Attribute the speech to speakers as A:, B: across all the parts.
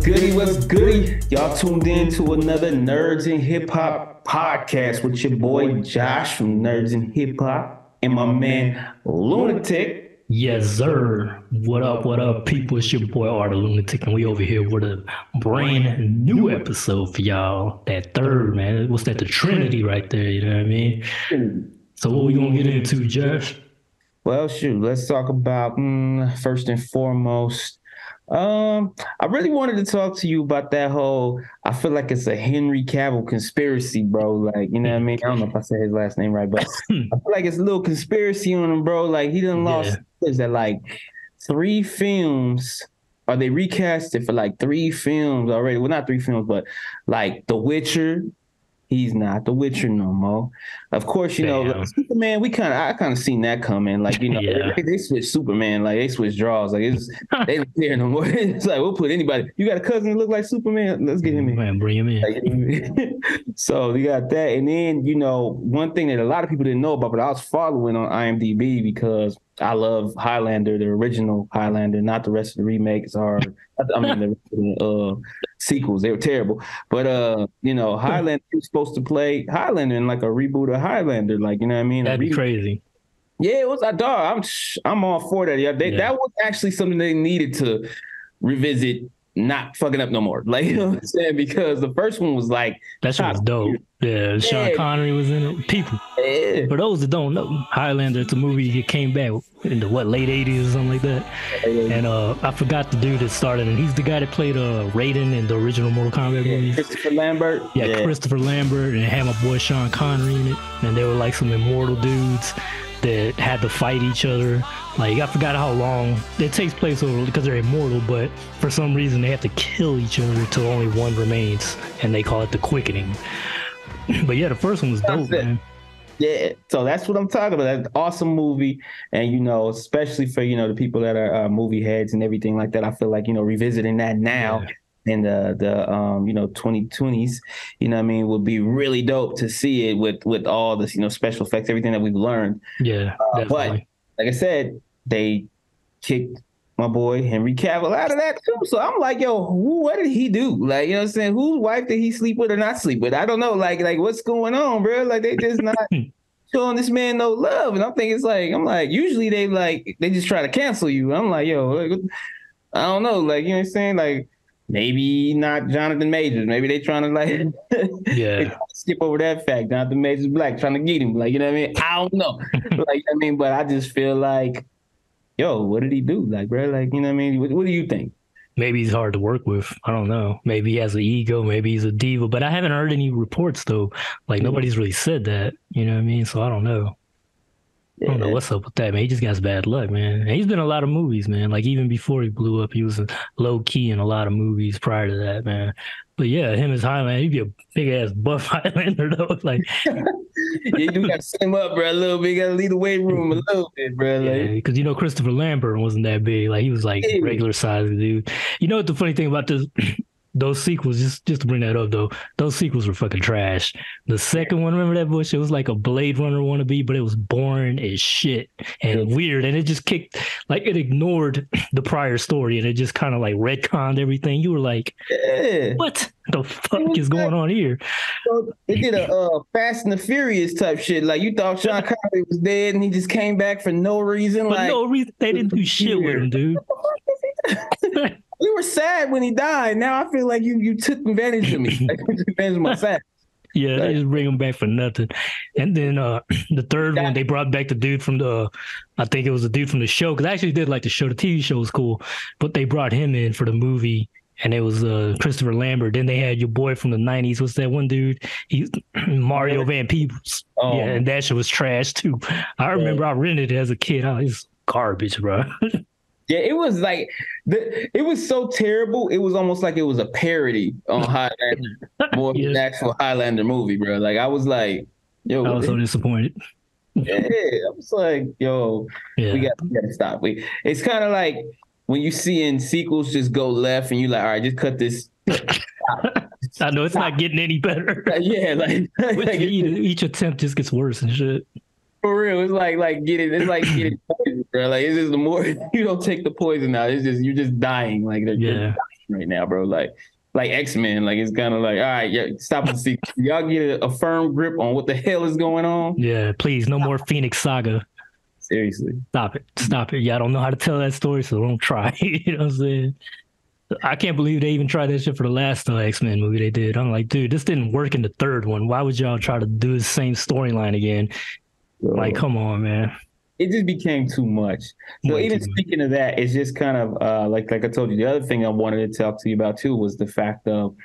A: goody? What's goody? Y'all tuned in to another Nerds in Hip Hop podcast with your boy Josh from Nerds in Hip Hop and my man Lunatic.
B: Yes, sir. What up, people? It's your boy Art the Lunatic, and we over here with a brand new episode for y'all. That third, man. What's that? The Trinity right there, you know what I mean? So what we gonna get into, Josh?
A: Well, shoot, let's talk about first and foremost. I really wanted to talk to you about that whole. I feel like it's a Henry Cavill conspiracy, bro. Like, you know what I mean? I don't know if I said his last name right, but I feel like it's a little conspiracy on him, bro. Like, he done lost. Is that like 3 films? Or they recast it for like 3 films already? Well, not 3 films, but like The Witcher. He's not The Witcher no more. Of course, you know, like Superman, I kind of seen that coming. Like, you know, they switched Superman, like they switched draws. Like they don't care no more. It's like, we'll put anybody. You got a cousin that look like Superman? Let's get him in.
B: Man, bring him in.
A: Like, so you got that. And then, you know, one thing that a lot of people didn't know about, but I was following on IMDb because I love Highlander, the original Highlander, not the rest of the remakes or the sequels. They were terrible. But you know, Highlander was supposed to play Highlander in like a reboot of Highlander, like, you know what I mean?
B: That'd be crazy.
A: Yeah, it was a dog. I'm all for that. Yeah, that was actually something they needed to revisit. Not fucking up no more. Like, you know what I'm saying? Because the first one was like...
B: That shit was dope. Yeah, Sean Connery was in it. People. Yeah. For those that don't know, Highlander, it's a movie that came back in the, late 80s or something like that. And I forgot the dude that started, and he's the guy that played Raiden in the original Mortal Kombat movies.
A: Christopher Lambert.
B: Yeah, Christopher Lambert, and had my boy Sean Connery in it. And they were like some immortal dudes that had to fight each other. Like, I forgot how long it takes place over because they're immortal, but for some reason they have to kill each other until only one remains, and they call it the quickening. But yeah, the first one was dope, man.
A: Yeah, so that's what I'm talking about. That's an awesome movie, and you know, especially for, you know, the people that are movie heads and everything like that. I feel like, you know, revisiting that now. Yeah. In the you know, 2020s, you know what I mean, would be really dope to see it with all this, you know, special effects, everything that we've learned.
B: Yeah,
A: but like I said, they kicked my boy Henry Cavill out of that too. So I'm like, yo, what did he do? Like, you know what I'm saying? Whose wife did he sleep with or not sleep with? I don't know. Like what's going on, bro? Like, they just not showing this man no love. And I'm thinking, I'm like, usually they just try to cancel you. I'm like, yo, like, I don't know. Like, you know what I'm saying? Like, maybe not Jonathan Majors. Maybe they trying to skip over that fact. Jonathan Majors black, trying to get him. Like, you know what I mean? I don't know. Like, I mean, but I just feel like, yo, what did he do? Like, bro, like, you know what I mean? What do you think?
B: Maybe he's hard to work with. I don't know. Maybe he has an ego. Maybe he's a diva. But I haven't heard any reports, though. Like, nobody's really said that. You know what I mean? So I don't know. I don't know what's up with that, man. He just got bad luck, man. And he's been in a lot of movies, man. Like, even before he blew up, he was low key in a lot of movies prior to that, man. But yeah, him as Highlander, he'd be a big ass buff Highlander though. Like,
A: yeah, you got to set him up, bro, a little bit. You got to leave the weight room a little bit, bro.
B: Yeah, because, you know, Christopher Lambert wasn't that big. Like, he was like regular size dude. You know what the funny thing about this? Those sequels, just to bring that up though, those sequels were fucking trash. The second one, remember that bullshit? It was like a Blade Runner wannabe, but it was boring as shit and weird. And it just it ignored the prior story and it just kind of like retconned everything. You were like, what the fuck is going on here?
A: So it did a Fast and the Furious type shit. Like, you thought Sean Connery was dead and he just came back for no reason.
B: For no reason. They didn't do shit with him, dude.
A: We were sad when he died. Now I feel like you took advantage of me. Like, you took advantage of my sad.
B: Yeah, they just bring him back for nothing. And then the third one, they brought back the dude from I think it was the dude from the show, because I actually did like the show. The TV show was cool, but they brought him in for the movie, and it was Christopher Lambert. Then they had your boy from the 90s. What's that one dude? He's Mario Van Peebles. Oh. Yeah, and that shit was trash too. I remember I rented it as a kid. Oh, it's garbage, bro.
A: Yeah, it was like it was so terrible. It was almost like it was a parody on Highlander more than the actual Highlander movie, bro. Like, I was like, yo,
B: I was so disappointed.
A: Yeah, I was like, yo, we got to stop. It's kind of like when you see in sequels just go left, and you like, all right, just cut this.
B: I know it's not getting any better.
A: Yeah, like
B: each attempt just gets worse and shit.
A: For real, it's like getting poison, bro. Like, it's just the more you don't take the poison out, it's just you're just dying. Like,
B: yeah.
A: right now, bro. Like X-Men, like it's kind of like, all right, yeah, stop and see. Y'all get a firm grip on what the hell is going on.
B: Yeah, please, no more Phoenix Saga.
A: Seriously.
B: Stop it. Y'all don't know how to tell that story, so don't try. You know what I'm saying? I can't believe they even tried that shit for the last X-Men movie they did. I'm like, dude, this didn't work in the third one. Why would y'all try to do the same storyline again? Like, come on, man.
A: It just became too much. So even speaking of that, it's just kind of like I told you, the other thing I wanted to talk to you about too was the fact of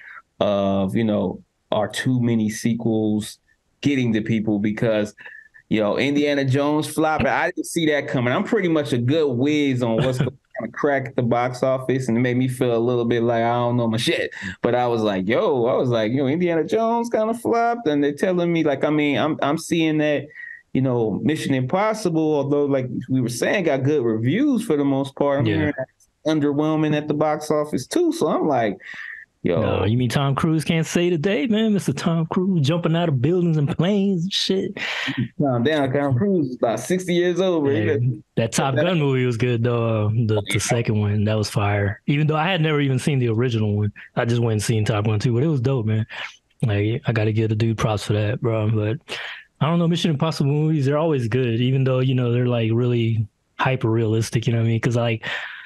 A: are too many sequels getting to people because Indiana Jones flopping. I didn't see that coming. I'm pretty much a good whiz on what's going to crack at the box office, and it made me feel a little bit like I don't know my shit. But I was like, Indiana Jones kind of flopped, and they're telling me like, I mean, I'm seeing that. Mission Impossible, although like we were saying, got good reviews for the most part. I'm hearing underwhelming at the box office too. So I'm like,
B: no, you mean Tom Cruise can't say today, man? Mr. Tom Cruise jumping out of buildings and planes and shit.
A: Calm down, Tom Cruise is about 60 years old.
B: Yeah, that Top Gun movie was good though. The second one, that was fire. Even though I had never even seen the original one, I just went and seen Top Gun 2, but it was dope, man. Like I got to give the dude props for that, bro. But I don't know, Mission Impossible movies, they're always good, even though, they're like really hyper realistic, you know what I mean? Because like,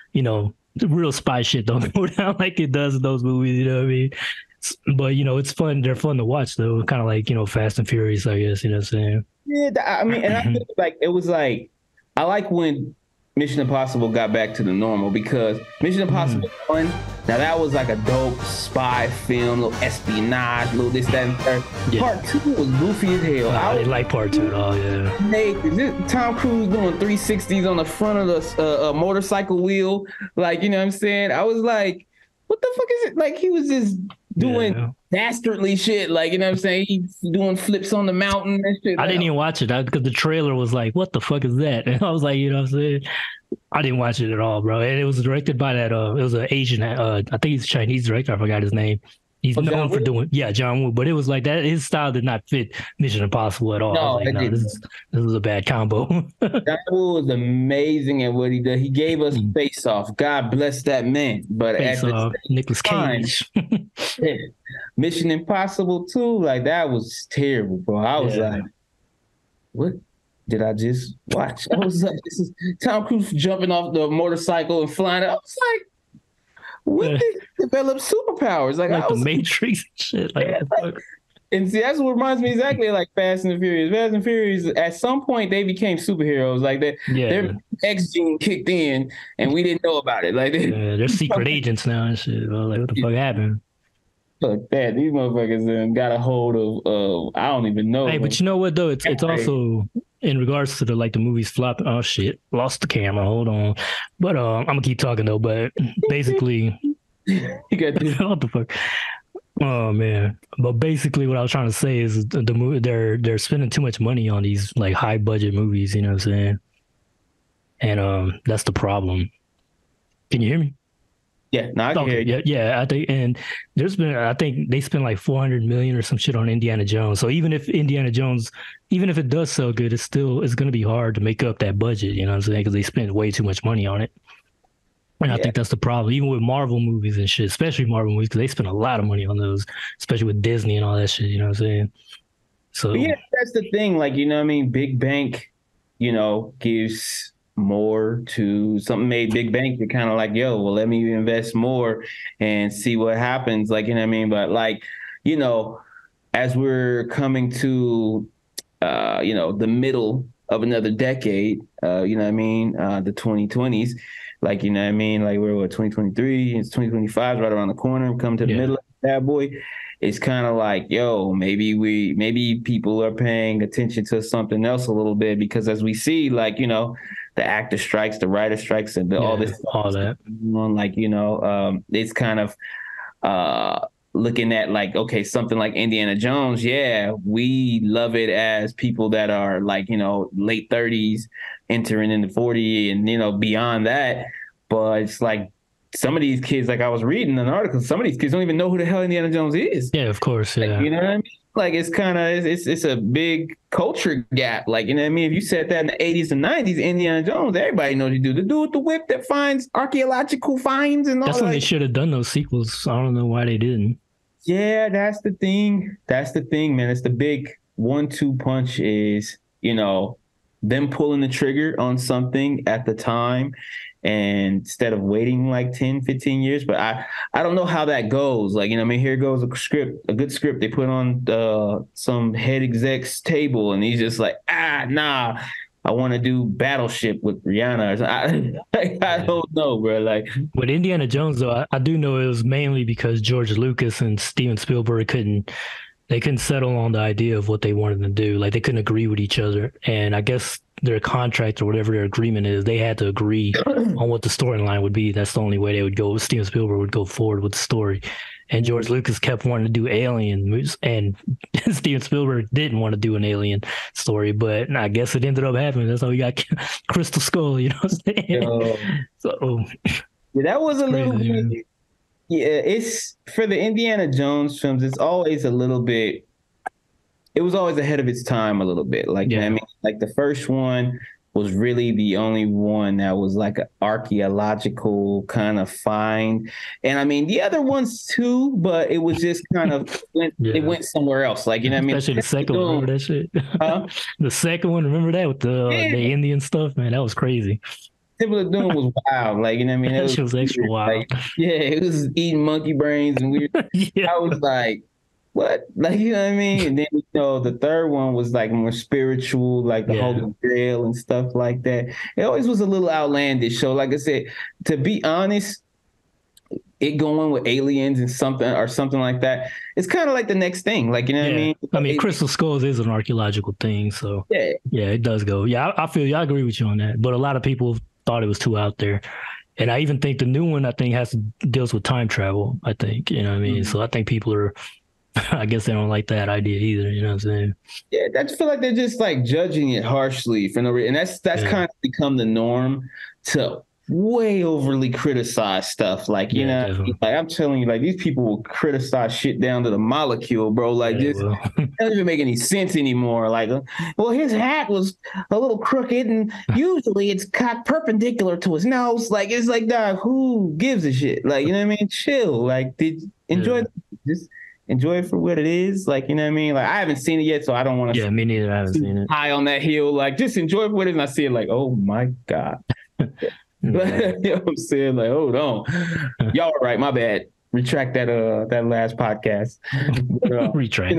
B: the real spy shit don't go down like it does in those movies, you know what I mean? But, it's fun. They're fun to watch though. Kind of like, Fast and Furious, I guess, you know what I'm saying?
A: Yeah, I mean, and I feel like it was like, I like when Mission Impossible got back to the normal because Mission Impossible 1, now that was like a dope spy film, little espionage, little this, that, and third. Yeah. Part 2 was goofy as hell.
B: I didn't like part 2 at all, yeah.
A: Tom Cruise doing 360s on the front of the motorcycle wheel. Like, you know what I'm saying? I was like, what the fuck is it? Like, he was just doing dastardly shit. Like, you know what I'm saying? He's doing flips on the mountain and shit.
B: I didn't even watch it because the trailer was like, what the fuck is that? And I was like, you know what I'm saying? I didn't watch it at all, bro. And it was directed by that, it was an Asian, I think he's a Chinese director. I forgot his name. He's known for doing, John Woo. But it was like that. His style did not fit Mission Impossible at all. No, like, this is a bad combo.
A: John Woo was amazing at what he did. He gave us Face Off. God bless that man. But
B: Face Off, Nicolas Cage.
A: Mission Impossible 2, like that was terrible, bro. I was like, what did I just watch? I was like, this is Tom Cruise jumping off the motorcycle and flying. I was like, when did they develop superpowers? Like
B: the Matrix and shit.
A: And see, that's what reminds me exactly like Fast and the Furious. Fast and Furious, at some point, they became superheroes. Like their X gene kicked in, and we didn't know about it. Like
B: they're secret agents now and shit. Well, like, what the fuck happened?
A: Fuck that. These motherfuckers got a hold of I don't even know.
B: Hey, but you know what though? It's also in regards to the movies flopping. Oh shit, lost the camera. Hold on. But I'm gonna keep talking though. But basically,
A: you got this.
B: What the fuck? Oh man. But basically, what I was trying to say is the movie they're spending too much money on these like high budget movies. You know what I'm saying? And that's the problem. Can you hear me?
A: Yeah, no, I can hear you.
B: Yeah, I think, and I think they spent like $400 million or some shit on Indiana Jones. So even if it does sell good, it's going to be hard to make up that budget. You know what I'm saying? Because they spent way too much money on it. And I think that's the problem, even with Marvel movies and shit, especially Marvel movies, because they spend a lot of money on those, especially with Disney and all that shit. You know what I'm saying? So
A: but yeah, that's the thing. Like, you know what I mean? Big Bank, gives more to something made big bank. You're kind of like, yo, well, let me invest more and see what happens. Like, you know what I mean? But like, as we're coming to, the middle of another decade, you know what I mean? The 2020s, like, you know what I mean? Like we're 2023, it's 2025 right around the corner. We're coming to the middle of that boy. It's kind of like, yo, maybe people are paying attention to something else a little bit because as we see, like, the actor strikes, the writer strikes, and all that. Like, it's kind of looking at like, okay, something like Indiana Jones. Yeah, we love it as people that are like, late 30s, entering into 40 and, beyond that. But it's like some of these kids, like I was reading an article, some of these kids don't even know who the hell Indiana Jones is.
B: Yeah, of course. Yeah.
A: Like, you know what I mean? Like it's kind of it's a big culture gap. Like, you know what I mean? If you said that in the 80s and 90s, Indiana Jones, everybody knows you do. The dude with the whip that finds archaeological finds and all
B: That's
A: that.
B: when they should have done those sequels. I don't know why they didn't.
A: Yeah, that's the thing. That's the thing, man. It's the big 1-2 punch is, them pulling the trigger on something at the time and instead of waiting like 10, 15 years. But I don't know how that goes. Like, I mean, here goes a good script they put on some head exec's table, and he's just like, nah, I want to do Battleship with Rihanna. I don't know, bro. Like
B: with Indiana Jones, though, I do know it was mainly because George Lucas and Steven Spielberg couldn't settle on the idea of what they wanted to do. Like they couldn't agree with each other. And I guess their contract or whatever their agreement is, they had to agree on what the storyline would be. That's the only way they would go. Steven Spielberg would go forward with the story. And George Lucas kept wanting to do Alien movies, and Steven Spielberg didn't want to do an Alien story, but I guess it ended up happening. That's how we got Crystal Skull, you know what I'm saying? So
A: yeah, that was a little bit. Yeah, it's for the Indiana Jones films. It's always a little bit. It was always ahead of its time a little bit. Like, I mean, like the first one was really the only one that was like an archaeological kind of find. And I mean, the other ones too, but it was just kind of it went somewhere else. Like, you know what I mean?
B: Especially the second one, remember that shit? Huh? The second one, remember that with the Indian stuff, man? That was crazy.
A: Temple of Doom was wild. Like, you know what I mean?
B: That shit was extra wild.
A: Like, it was eating monkey brains and weird. I was like, what? Like, you know what I mean? And then, the third one was like more spiritual, like the Holy Grail and stuff like that. It always was a little outlandish. So, like I said, to be honest, it going with aliens and something like that, it's kind of like the next thing. Like, you know what I mean?
B: I mean, Crystal Skulls is an archaeological thing. So, yeah, it does go. Yeah, I feel you. I agree with you on that. But a lot of people thought it was too out there. And I even think the new one, deals with time travel, I think. You know what I mean? Mm-hmm. So I think people are... I guess they don't like that idea either. You know what I'm saying? Yeah,
A: I just feel like they're just like judging it harshly for no reason, and that's kind of become the norm to way overly criticize stuff. Like, you know, like I'm telling you, like these people will criticize shit down to the molecule, bro. Like it doesn't even make any sense anymore. Like, well, his hat was a little crooked, and usually it's cocked perpendicular to his nose. Like, it's like, dog, who gives a shit? Like, you know what I mean? Chill. Like, just enjoy it for what it is. Like, you know what I mean? Like, I haven't seen it yet, so I don't want to.
B: Yeah, me neither. I haven't seen it.
A: High on that hill. Like, just enjoy it for what it is. And I see it like, oh my God. You know what I'm saying? Like, hold on. Y'all are right. My bad. Retract that last podcast. But,
B: Retract.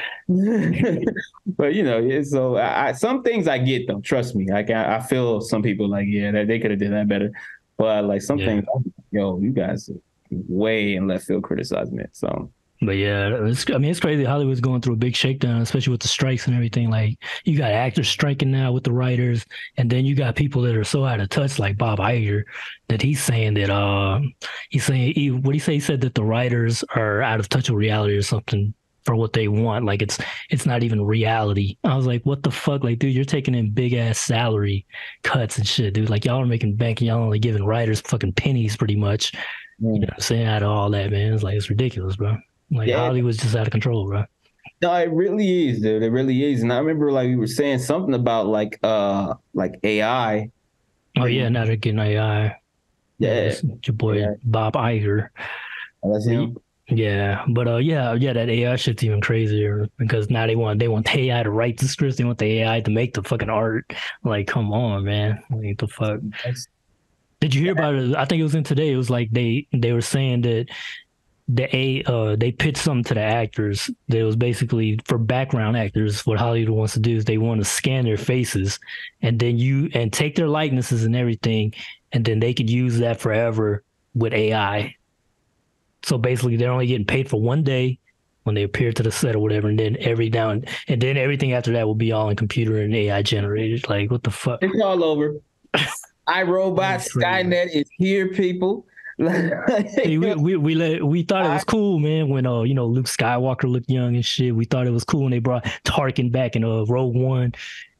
A: But so some things I get though. Trust me. Like I feel some people like, that they could have did that better. But like some things, you guys are way in left field criticizing it. So.
B: But yeah, it's crazy. Hollywood's going through a big shakedown, especially with the strikes and everything. Like, you got actors striking now with the writers, and then you got people that are so out of touch, like Bob Iger, that he's saying that he said that the writers are out of touch with reality or something for what they want. Like it's not even reality. I was like, what the fuck? Like, dude, you're taking in big ass salary cuts and shit, dude. Like, y'all are making bank and y'all only giving writers fucking pennies pretty much. You know what I'm saying? Out of all that, man. It's like, it's ridiculous, bro. Like, Hollywood's just out of control, bro.
A: No, it really is, dude. It really is. And I remember, like, we were saying something about like AI.
B: Oh yeah, now they're getting AI.
A: Yeah,
B: your boy Bob Iger.
A: Oh, that's him.
B: Yeah, but that AI shit's even crazier because now they want the AI to write the scripts. They want the AI to make the fucking art. Like, come on, man. Like, the fuck. Did you hear about it? I think it was in Today. It was like they were saying that they pitched something to the actors that was basically for background actors. What Hollywood wants to do is they want to scan their faces and then take their likenesses and everything, and then they could use that forever with AI. So basically, they're only getting paid for one day when they appear to the set or whatever, and then then everything after that will be all in computer and AI generated. Like, what the fuck?
A: It's all over. iRobot, Skynet is here, people.
B: See, we thought it was cool, man, when Luke Skywalker looked young and shit. We thought it was cool when they brought Tarkin back in Rogue One.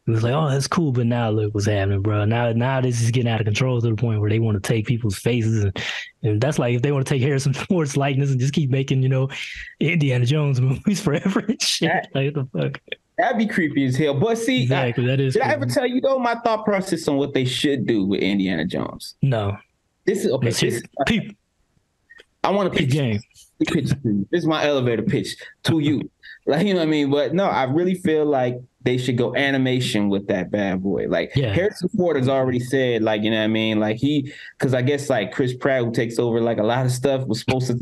B: It was like, oh, that's cool, but now look what's happening, bro. Now this is getting out of control to the point where they want to take people's faces, and that's like if they want to take Harrison Ford's likeness and just keep making, Indiana Jones movies forever and shit. Like the fuck.
A: That'd be creepy as hell. But see,
B: exactly, that is.
A: Did I ever tell you though my thought process on what they should do with Indiana Jones?
B: No.
A: This is okay. I want to pitch game. This is my elevator pitch to you. Like, you know what I mean? But no, I really feel like they should go animation with that bad boy. Like Harrison Ford has already said, like, you know what I mean? Like because I guess like Chris Pratt, who takes over like a lot of stuff, was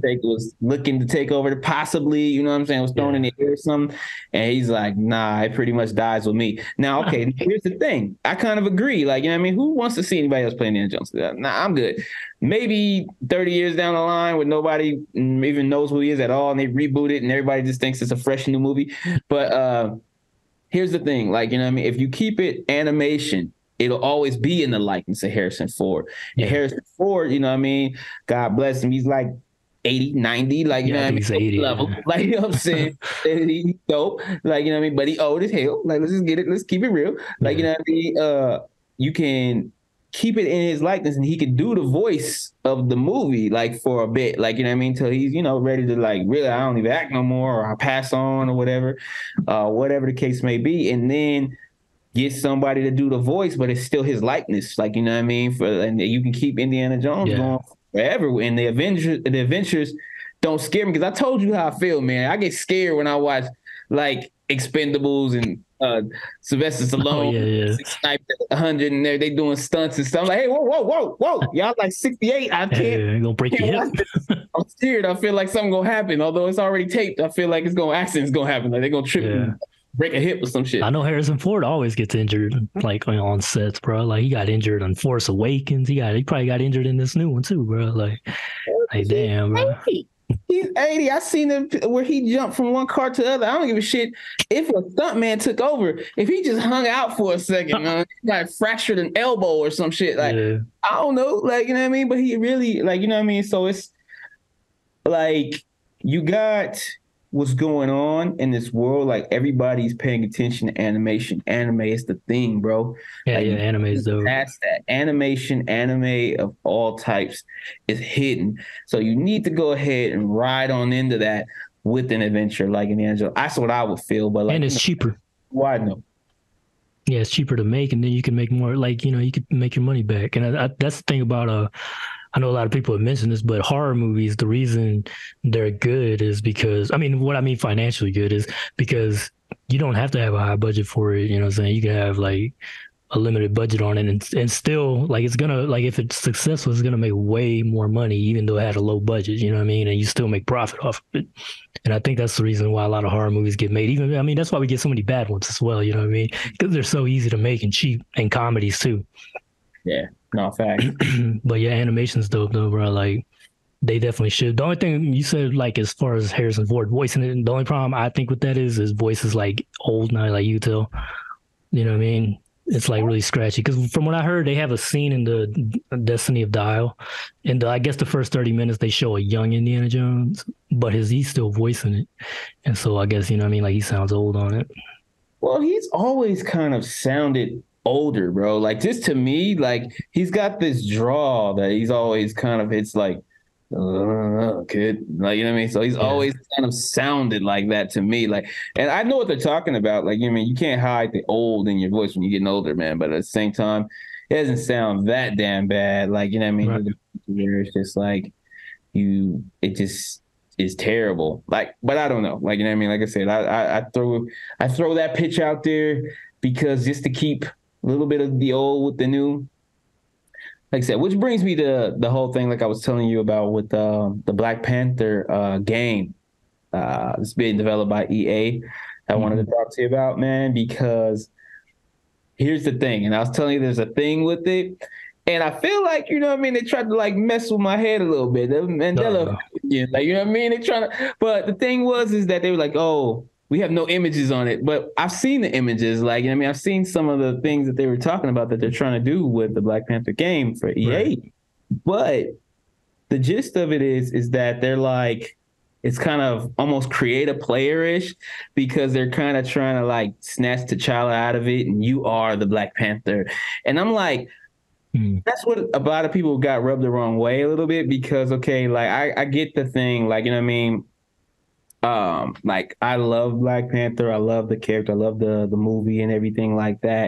A: looking to take over possibly, you know what I'm saying? Was thrown in the air or something. And he's like, nah, it pretty much dies with me. Now, okay, here's the thing. I kind of agree. Like, you know what I mean? Who wants to see anybody else playing Indiana Jones? Nah, I'm good. Maybe 30 years down the line when nobody even knows who he is at all and they reboot it and everybody just thinks it's a fresh new movie. But here's the thing, like, you know what I mean? If you keep it animation, it'll always be in the likeness of Harrison Ford. And Harrison Ford, you know what I mean? God bless him. He's like 80, 90, like, you know what I mean?
B: He's 80.
A: Level. Like, you know what I'm saying? He's dope. Like, you know what I mean? But he old as hell. Like, let's just get it. Let's keep it real. Like, you know what I mean? You can keep it in his likeness and he can do the voice of the movie like for a bit, like, you know what I mean, till he's, ready to like, really, I don't even act no more or I pass on or whatever the case may be, and then get somebody to do the voice, but it's still his likeness, like, you know what I mean, and you can keep Indiana Jones going forever. And the adventures don't scare me, because I told you how I feel, man. I get scared when I watch like Expendables and Sylvester Stallone sniped at 100 and they doing stunts and stuff. I'm like, hey, whoa. Y'all like 68. I can't.
B: Gonna break your hip.
A: I'm scared. I feel like something gonna happen. Although it's already taped, I feel like accident's gonna happen. Like they're gonna trip and break a hip or some shit.
B: I know Harrison Ford always gets injured, like on sets, bro. Like he got injured on Force Awakens. He probably got injured in this new one too, bro. Like damn, bro.
A: He's 80. I seen him where he jumped from one car to the other. I don't give a shit if a stuntman took over. If he just hung out for a second, like fractured an elbow or some shit. Like, I don't know. Like, you know what I mean? But he really, like, you know what I mean? So it's like you got what's going on in this world. Like everybody's paying attention to animation. Anime is the thing, bro.
B: Anime is dope.
A: That's that. Anime of all types is hidden. So you need to go ahead and ride on into that with an adventure like an Angel. That's what I would feel. But like,
B: and it's cheaper.
A: Why no?
B: Yeah, it's cheaper to make, and then you can make more. Like, you could make your money back. And that's the thing about I know a lot of people have mentioned this, but horror movies, the reason they're good is because, what I mean financially good is because you don't have to have a high budget for it. You know what I'm saying? You can have like a limited budget on it and still like it's gonna, like if it's successful, it's gonna make way more money, even though it had a low budget, you know what I mean? And you still make profit off of it. And I think that's the reason why a lot of horror movies get made. That's why we get so many bad ones as well, you know what I mean? Because they're so easy to make and cheap, and comedies too.
A: Yeah. No, fact.
B: But animation's dope though, bro. Like they definitely should. The only thing you said, like as far as Harrison Ford voicing it, the only problem I think with that is his voice is like old now, like you tell. You know what I mean? It's like really scratchy. Because from what I heard, they have a scene in the Destiny of Dial, and I guess the first 30 minutes they show a young Indiana Jones, but he's still voicing it, and so I guess, you know what I mean, like he sounds old on it.
A: Well, he's always kind of sounded older, bro. Like just to me, like he's got this draw that he's always kind of, it's like, kid, like, you know what I mean? So he's always kind of sounded like that to me. Like, and I know what they're talking about. Like, you know what I mean? You can't hide the old in your voice when you're getting older, man. But at the same time, it doesn't sound that damn bad. Like, you know what I mean? Right. It's just like it just is terrible. Like, but I don't know. Like, you know what I mean? Like I said, I throw that pitch out there because just to keep a little bit of the old with the new. Like I said, which brings me to the whole thing, like I was telling you about with the Black Panther game. It's being developed by EA. I wanted to talk to you about, man, because here's the thing. And I was telling you there's a thing with it. And I feel like, you know what I mean, they tried to like mess with my head a little bit. Mandela, like, you know what I mean? They trying to, but the thing is that they were like, oh, we have no images on it, but I've seen the images. Like, you know what I mean, I've seen some of the things that they were talking about that they're trying to do with the Black Panther game for EA. Right. But the gist of it is that they're like, it's kind of almost create a player-ish because they're kind of trying to like snatch T'Challa out of it, and you are the Black Panther. And I'm like, that's what a lot of people got rubbed the wrong way a little bit because okay, like I get the thing, like you know what I mean. Like I love Black Panther, I love the character, I love the movie and everything like that.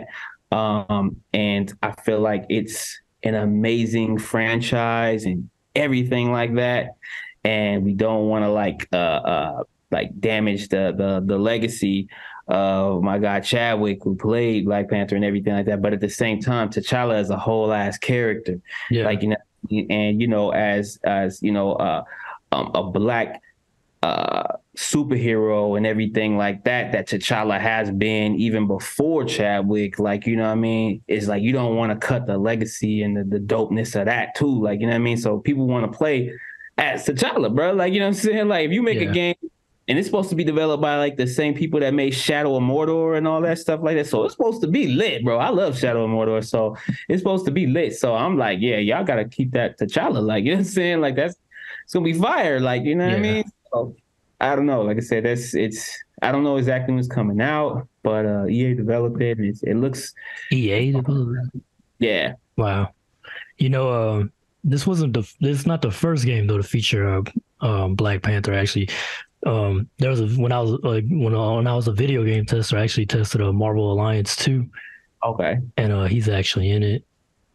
A: And I feel like it's an amazing franchise and everything like that. And we don't want to like damage the legacy of my guy Chadwick who played Black Panther and everything like that. But at the same time, T'Challa is a whole ass character.
B: Yeah.
A: Like you know, and you know, as you know, a black superhero and everything like that T'Challa has been even before Chadwick, like you know what I mean, it's like you don't want to cut the legacy and the dopeness of that too, like you know what I mean. So people want to play as T'Challa, bro, like you know what I'm saying. Like if you make a game and it's supposed to be developed by like the same people that made Shadow of Mordor and all that stuff like that, so it's supposed to be lit, bro. I love Shadow of Mordor, so it's supposed to be lit. So I'm like, yeah, y'all gotta keep that T'Challa, like you know what I'm saying, like it's gonna be fire, like you know what I mean. So, I don't know. Like I said, I don't know exactly what's coming out, but EA developed it. And it looks
B: EA developed.
A: Yeah.
B: Wow. You know, this is not the first game though to feature Black Panther. Actually, there was when I was a video game tester, I actually tested a Marvel Alliance 2.
A: Okay.
B: And he's actually in it.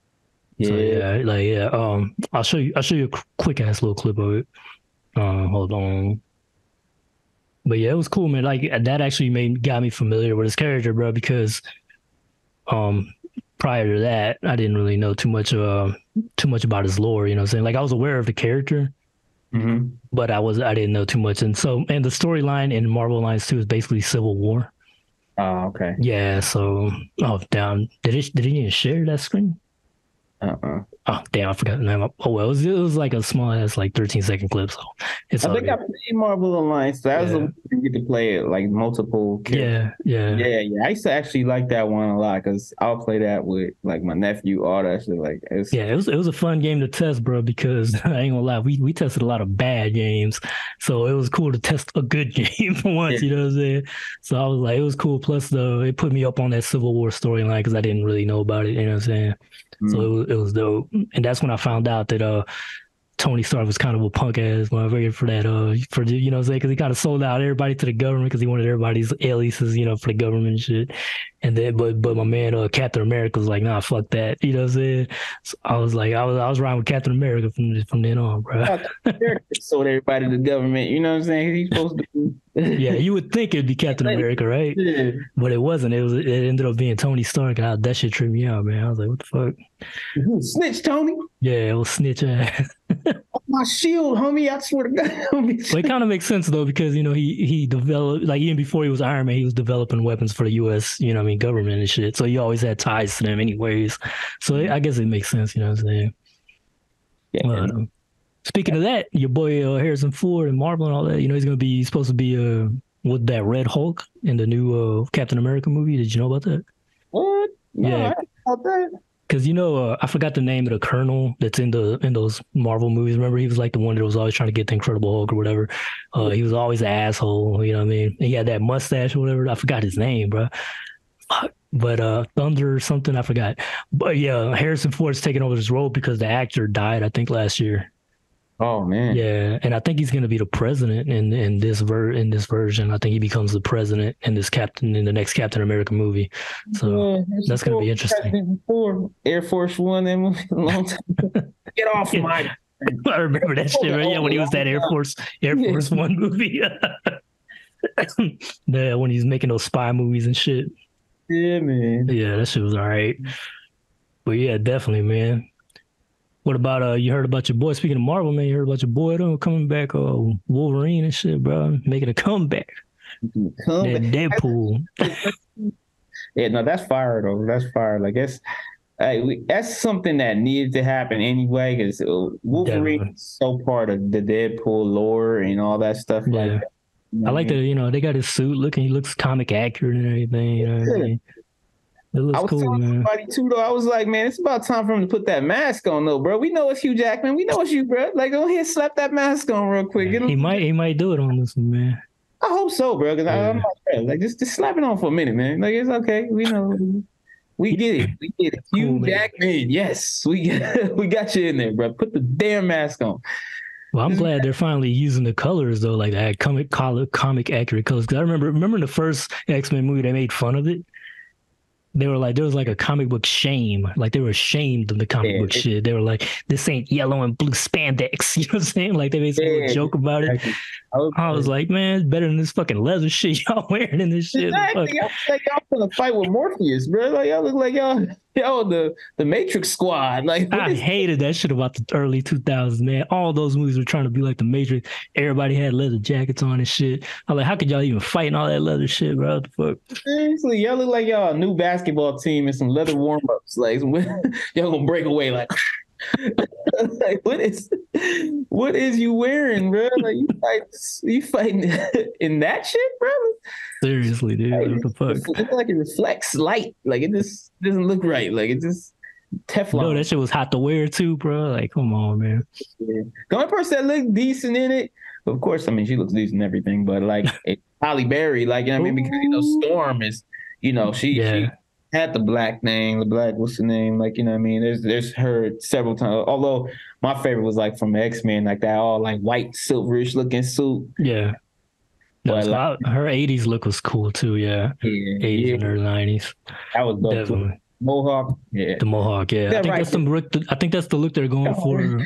A: Yeah.
B: So I'll show you a quick ass little clip of it. Hold on. But yeah, it was cool, man. Like that actually got me familiar with his character, bro, because prior to that, I didn't really know too much about his lore, you know what I'm saying? Like I was aware of the character, but I didn't know too much. And the storyline in Marvel Alliance 2 is basically Civil War.
A: Oh, okay.
B: Yeah, so damn. Did it even share that screen? Oh damn, I forgot the name. Oh well, it was like a small ass like 13-second clip. So it's.
A: I think I played Marvel Alliance. That was the you get to play it like multiple characters. Yeah. I used to actually like that one a lot because I'll play that with like my nephew, all that shit. Like
B: it was a fun game to test, bro. Because I ain't gonna lie, we tested a lot of bad games, so it was cool to test a good game for once. You know what I'm saying? So I was like, it was cool. Plus, though, it put me up on that Civil War storyline because I didn't really know about it. You know what I'm saying? So it was dope. And that's when I found out that Tony Stark was kind of a punk ass motherfucker for that, for you know what I'm saying? Because he kind of sold out everybody to the government because he wanted everybody's aliases, you know, for the government and shit. And then, but my man, Captain America was like, nah, fuck that, you know what I'm saying? So I was like, I was riding with Captain America from then on, bro.
A: Sold everybody to the government, you know what I'm saying? He's supposed to be.
B: Yeah, you would think it'd be Captain America, right? Yeah. But it wasn't. It ended up being Tony Stark, and that shit tripped me out, man. I was like, what the fuck?
A: Snitch, Tony.
B: Yeah, it was snitch ass.
A: My shield, homie. I swear to God.
B: But it kind of makes sense though, because you know he developed, like, even before he was Iron Man, he was developing weapons for the U.S. you know what I mean, government and shit. So he always had ties to them anyways. So I guess it makes sense, you know what I'm saying? Yeah. Speaking of that, your boy Harrison Ford and Marvel and all that, you know, he's supposed to be with that Red Hulk in the new Captain America movie. Did you know about that?
A: What? No,
B: yeah.
A: I didn't know about that.
B: Because you know, I forgot the name of the Colonel that's in those Marvel movies. Remember, he was like the one that was always trying to get the Incredible Hulk or whatever. He was always an asshole. You know what I mean? He had that mustache or whatever. I forgot his name, bro. But Thunder or something, I forgot. But yeah, Harrison Ford's taking over this role because the actor died, I think, last year.
A: Oh man.
B: Yeah, and I think he's going to be the president in this version. I think he becomes the president in the next Captain America movie. So that's going to be interesting.
A: Air Force One, that movie a long time ago. Get off my.
B: I remember that shit, right? Yeah, when he was that Air Force One movie. When he's making those spy movies and shit.
A: Yeah, man.
B: Yeah, that shit was all right. But yeah, definitely, man. What about you heard about your boy? Speaking of Marvel, man, you heard about your boy though coming back, Wolverine and shit, bro, making a comeback. Deadpool.
A: Yeah, no, that's fire though. That's fire. Like that's something that needed to happen anyway, because Wolverine is so part of the Deadpool lore and all that stuff.
B: Yeah.
A: Like that.
B: I like that. You know, they got his suit looking. He looks comic accurate and everything. You know what I mean? It
A: I
B: looks
A: was
B: cool,
A: telling
B: man.
A: somebody too, though. I was like, man, it's about time for him to put that mask on, though, bro. We know it's Hugh Jackman. We know it's you, bro. Like, go ahead, slap that mask on real quick.
B: Yeah, he might do it on this one, man.
A: I hope so, bro. Because I'm
B: Yeah.
A: not sure. Like, just slap it on for a minute, man. Like, it's okay. We know. We get it. We get it.
B: Cool,
A: Hugh
B: man.
A: Jackman. Yes, we got you in there, bro. Put the damn mask on.
B: Well, I'm glad they're finally using the colors though, like that comic accurate colors. Because I remember in the first X-Men movie they made fun of it. They were like, there was like a comic book shame. Like they were ashamed of the comic book shit. They were like, this ain't yellow and blue spandex. You know what I'm saying? Like they made some little joke about it.
A: Exactly.
B: I was like, man, it's better than this fucking leather shit y'all wearing in this shit.
A: Exactly. Y'all like y'all gonna fight with Morpheus, bro. Like y'all look like y'all the Matrix Squad. Like
B: I hated that shit about the early 2000s, man. All those movies were trying to be like the Matrix. Everybody had leather jackets on and shit. I'm like, how could y'all even fight in all that leather shit, bro? What the fuck?
A: Seriously, y'all look like y'all a new basketball team and some leather warm-ups. Like y'all gonna break away like like what is you wearing, bro? Like you fighting in that shit, bro?
B: Seriously, dude.
A: Like,
B: what the fuck?
A: It looks like it reflects light. Like it just doesn't look right. Like it just Teflon.
B: No, that shit was hot to wear too, bro. Like, come on, man.
A: Yeah. The only person that looked decent in it, of course, I mean she looks decent in everything, but like Halle Berry, like you know what I mean, because Storm is, she had the black name, what's the name? Like, you know what I mean? There's her several times. Although my favorite was like from X-Men, like that all like white silverish looking suit.
B: Yeah. No,
A: But like,
B: her 80s look was cool too, yeah. 80s and early 90s.
A: That was dope
B: definitely.
A: Too. Mohawk, yeah.
B: The Mohawk, yeah. I think that's the look they're going for.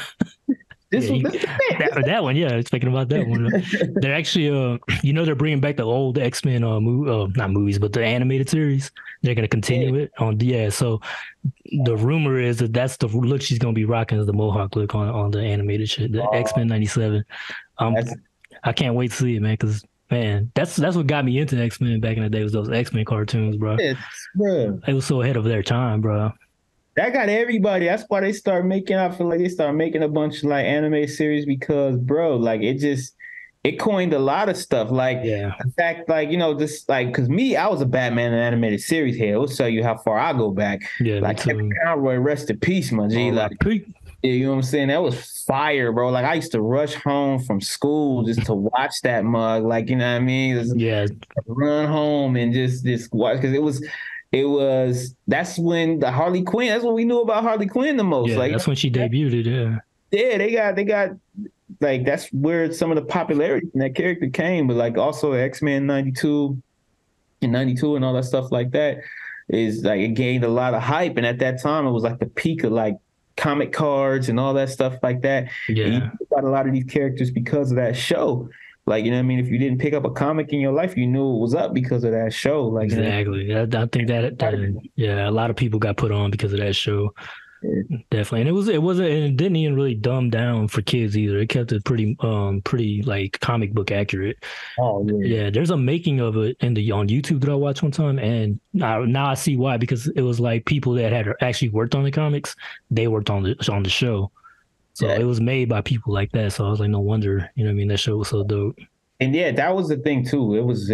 B: That one, yeah. Speaking about that one, they're actually, they're bringing back the old X-Men, not movies, but the animated series. They're gonna continue it on, So the rumor is that that's the look she's gonna be rocking is the Mohawk look on the animated shit, the X-Men '97. I can't wait to see it, man. Because man, that's what got me into X-Men back in the day was those X-Men cartoons, bro.
A: Bro.
B: It was so ahead of their time, bro.
A: That got everybody. That's why they start making. I feel like they start making a bunch of like anime series because, bro, like it coined a lot of stuff. Like, in fact, like just like because I was a Batman animated series here. It'll show you how far I go back.
B: Yeah,
A: like Kevin Conroy, rest in peace, my G. You know what I'm saying? That was fire, bro. Like I used to rush home from school just to watch that mug. Like, you know what I mean? Run home and just watch because it was that's when the Harley Quinn, that's when we knew about Harley Quinn the most.
B: Yeah, like that's when she debuted,
A: Yeah, they got like that's where some of the popularity in that character came, but like also X-Men 92 and all that stuff like that is like it gained a lot of hype. And at that time it was like the peak of like comic cards and all that stuff like that.
B: Yeah.
A: And you got a lot of these characters because of that show. Like, you know what I mean? If you didn't pick up a comic in your life, you knew it was up because of that show. Like
B: exactly. I think that a lot of people got put on because of that show. Yeah. Definitely. And it didn't even really dumb down for kids either. It kept it pretty like comic book accurate.
A: Oh yeah.
B: Yeah, there's a making of it on YouTube that I watched one time, and now I see why, because it was like people that had actually worked on the comics, they worked on the show. So it was made by people like that. So I was like, no wonder, you know what I mean? That show was so dope.
A: And yeah, that was the thing too. It was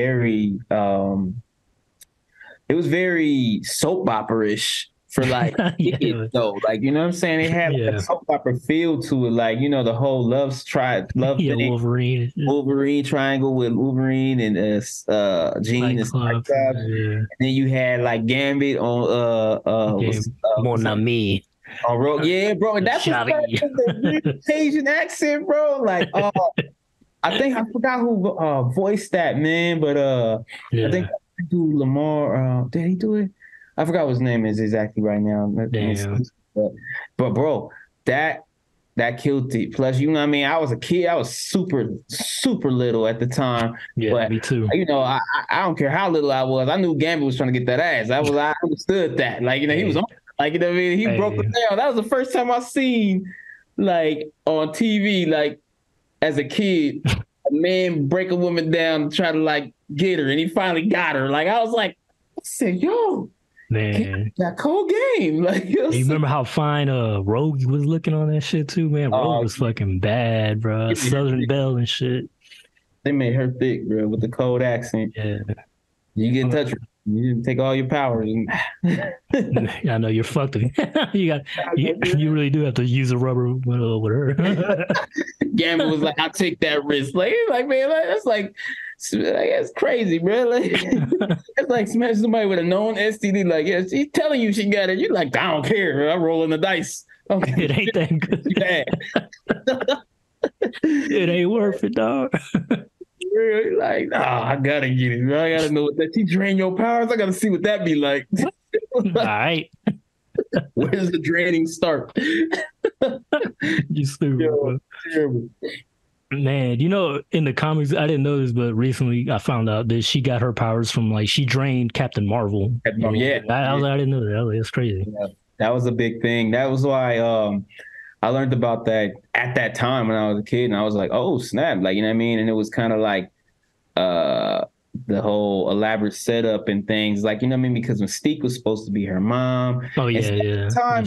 A: very soap opera-ish for like kids though. Like, you know what I'm saying? It had like a soap opera feel to it. Like, the whole love thing. Wolverine triangle with Wolverine and Jean and Cyclops. And then you had like Gambit on
B: Mon Ami.
A: Oh, bro, yeah, bro, and that's the Asian accent, bro. Like, I think I forgot who voiced that, man, but I think do Lamar. Did he do it? I forgot what his name is exactly right now.
B: Damn.
A: But bro, that killed it. Plus, you know what I mean? I was a kid. I was super, super little at the time.
B: Yeah,
A: but,
B: me too.
A: I don't care how little I was. I knew Gambit was trying to get that ass. I understood that. Like, he was on. Like, you know what I mean? He broke it down. That was the first time I seen, like, on TV, like, as a kid, a man break a woman down to try to, like, get her. And he finally got her. Like, I was like, I said, yo,
B: man,
A: that cold game. Like, you
B: remember how fine Rogue was looking on that shit, too, man? Rogue was fucking bad, bro. Southern Belle and shit.
A: They made her thick, bro, with the cold accent.
B: Yeah.
A: You get in touch with her. You didn't take all your powers.
B: I know you're fucked. You really do have to use a rubber with her.
A: Gambit was like, I'll take that risk. Like man, that's like that's crazy, bro. Like, it's like smashing somebody with a known STD. Like, yeah, she's telling you she got it. You're like, I don't care. I'm rolling the dice.
B: Okay. It ain't that good. It ain't worth it, dog.
A: You're like, nah, I gotta get it. I gotta know that you drain your powers. I gotta see what that be like.
B: All right.
A: Where does the draining start?
B: You stupid. Terrible. Man, in the comics, I didn't know this, but recently I found out that she got her powers from like she drained Captain Marvel.
A: Yeah,
B: I didn't know that. That's crazy.
A: Yeah, that was a big thing. That was why I learned about that at that time when I was a kid, and I was like, oh snap, like you know what I mean. And it was kind of like the whole elaborate setup and things, like you know what I mean, because Mystique was supposed to be her mom.
B: Oh yeah,
A: and
B: yeah.
A: At the time,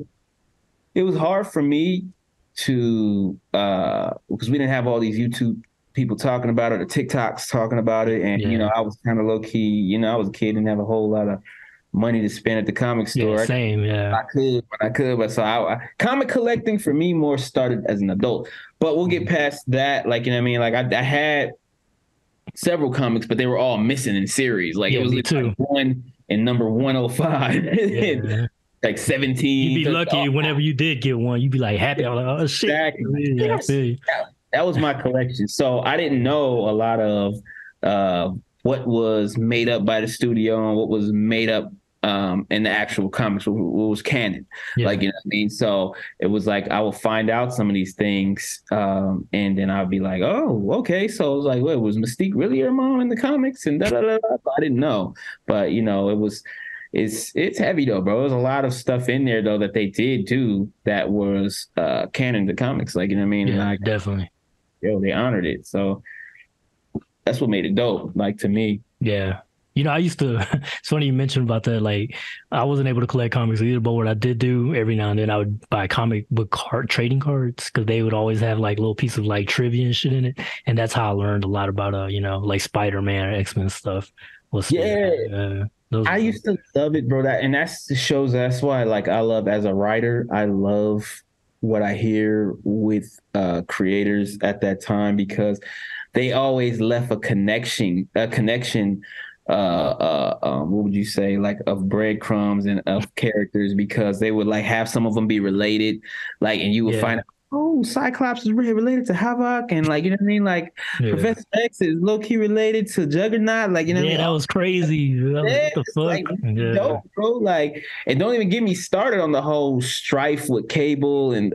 A: it was hard for me to because we didn't have all these YouTube people talking about it or TikToks talking about it, and I was kind of low key. I was a kid, didn't have a whole lot of money to spend at the comic store.
B: Yeah, same, yeah.
A: I could, but so comic collecting for me more started as an adult. But we'll get past that. Like you know what I mean. Like I had several comics, but they were all missing in series. Like it was like one and number 105. Yeah. Like 17.
B: You'd be lucky whenever you did get one. You'd be like happy. I was like, oh shit.
A: Exactly. Yeah, that was my collection. So I didn't know a lot of what was made up by the studio and what was made up in the actual comics, what was canon. Yeah. Like, you know what I mean? So it was like I will find out some of these things, and then I'll be like, oh, okay. So it was like, what, was Mystique really her mom in the comics? And da da da. I didn't know, but it's heavy though, bro. There's a lot of stuff in there though that they did do that was canon to comics. Like, you know what I mean?
B: Yeah,
A: like,
B: definitely.
A: They honored it. So that's what made it dope, like to me.
B: Yeah. I used to, it's funny you mentioned about that. Like, I wasn't able to collect comics either, but what I did do every now and then, I would buy comic book trading cards because they would always have like little piece of like trivia and shit in it. And that's how I learned a lot about, like Spider-Man or X-Men stuff.
A: I used to love it, bro. That's why, like, I love as a writer, I love what I hear with creators at that time because they always left a connection, what would you say, like of breadcrumbs and of characters, because they would like have some of them be related, like, and you would find out, oh, Cyclops is really related to Havoc, and like, you know what I mean, like Professor X is low key related to Juggernaut, like, you know what I mean?
B: That was crazy. What the fuck?
A: Like, dope, bro. Like, and don't even get me started on the whole strife with Cable and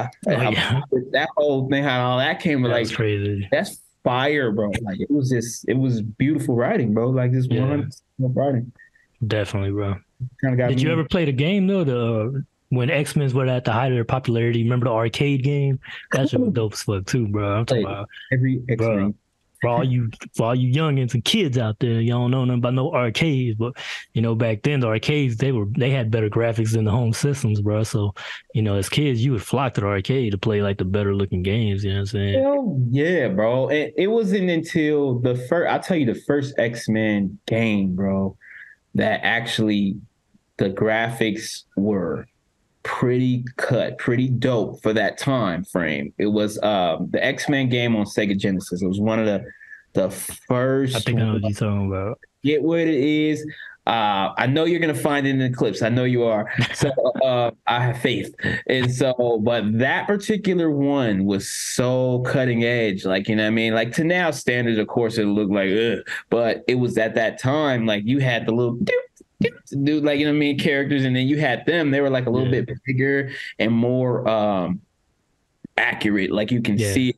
A: that whole thing, how all that came. Like,
B: that's crazy.
A: That's fire, bro. Like it was beautiful writing, bro. Like this one writing.
B: Definitely, bro. Did you ever play the game though? When X-Men were at the height of their popularity, remember the arcade game? That shit was dope as fuck too, bro. I'm talking about
A: every X-Men.
B: For all you youngins and kids out there, you don't know nothing about no arcades, but back then the arcades they had better graphics than the home systems, bro. So as kids you would flock to the arcade to play like the better looking games. You know what I'm saying?
A: Hell yeah, bro. It wasn't until I'll tell you, the first X-Men game, bro, that actually the graphics were pretty dope for that time frame. It was the X-Men game on Sega Genesis. It was one of the first.
B: I think I know what you're talking about.
A: Get what it is. I know you're gonna find it in the clips. I know you are. So I have faith. And so, but that particular one was so cutting edge. Like, you know what I mean? Like to now standards, of course, it looked like, but it was at that time, like you had the little do, like, you know what I mean, characters, and then you had them, they were like a little bit bigger and more accurate, like you can see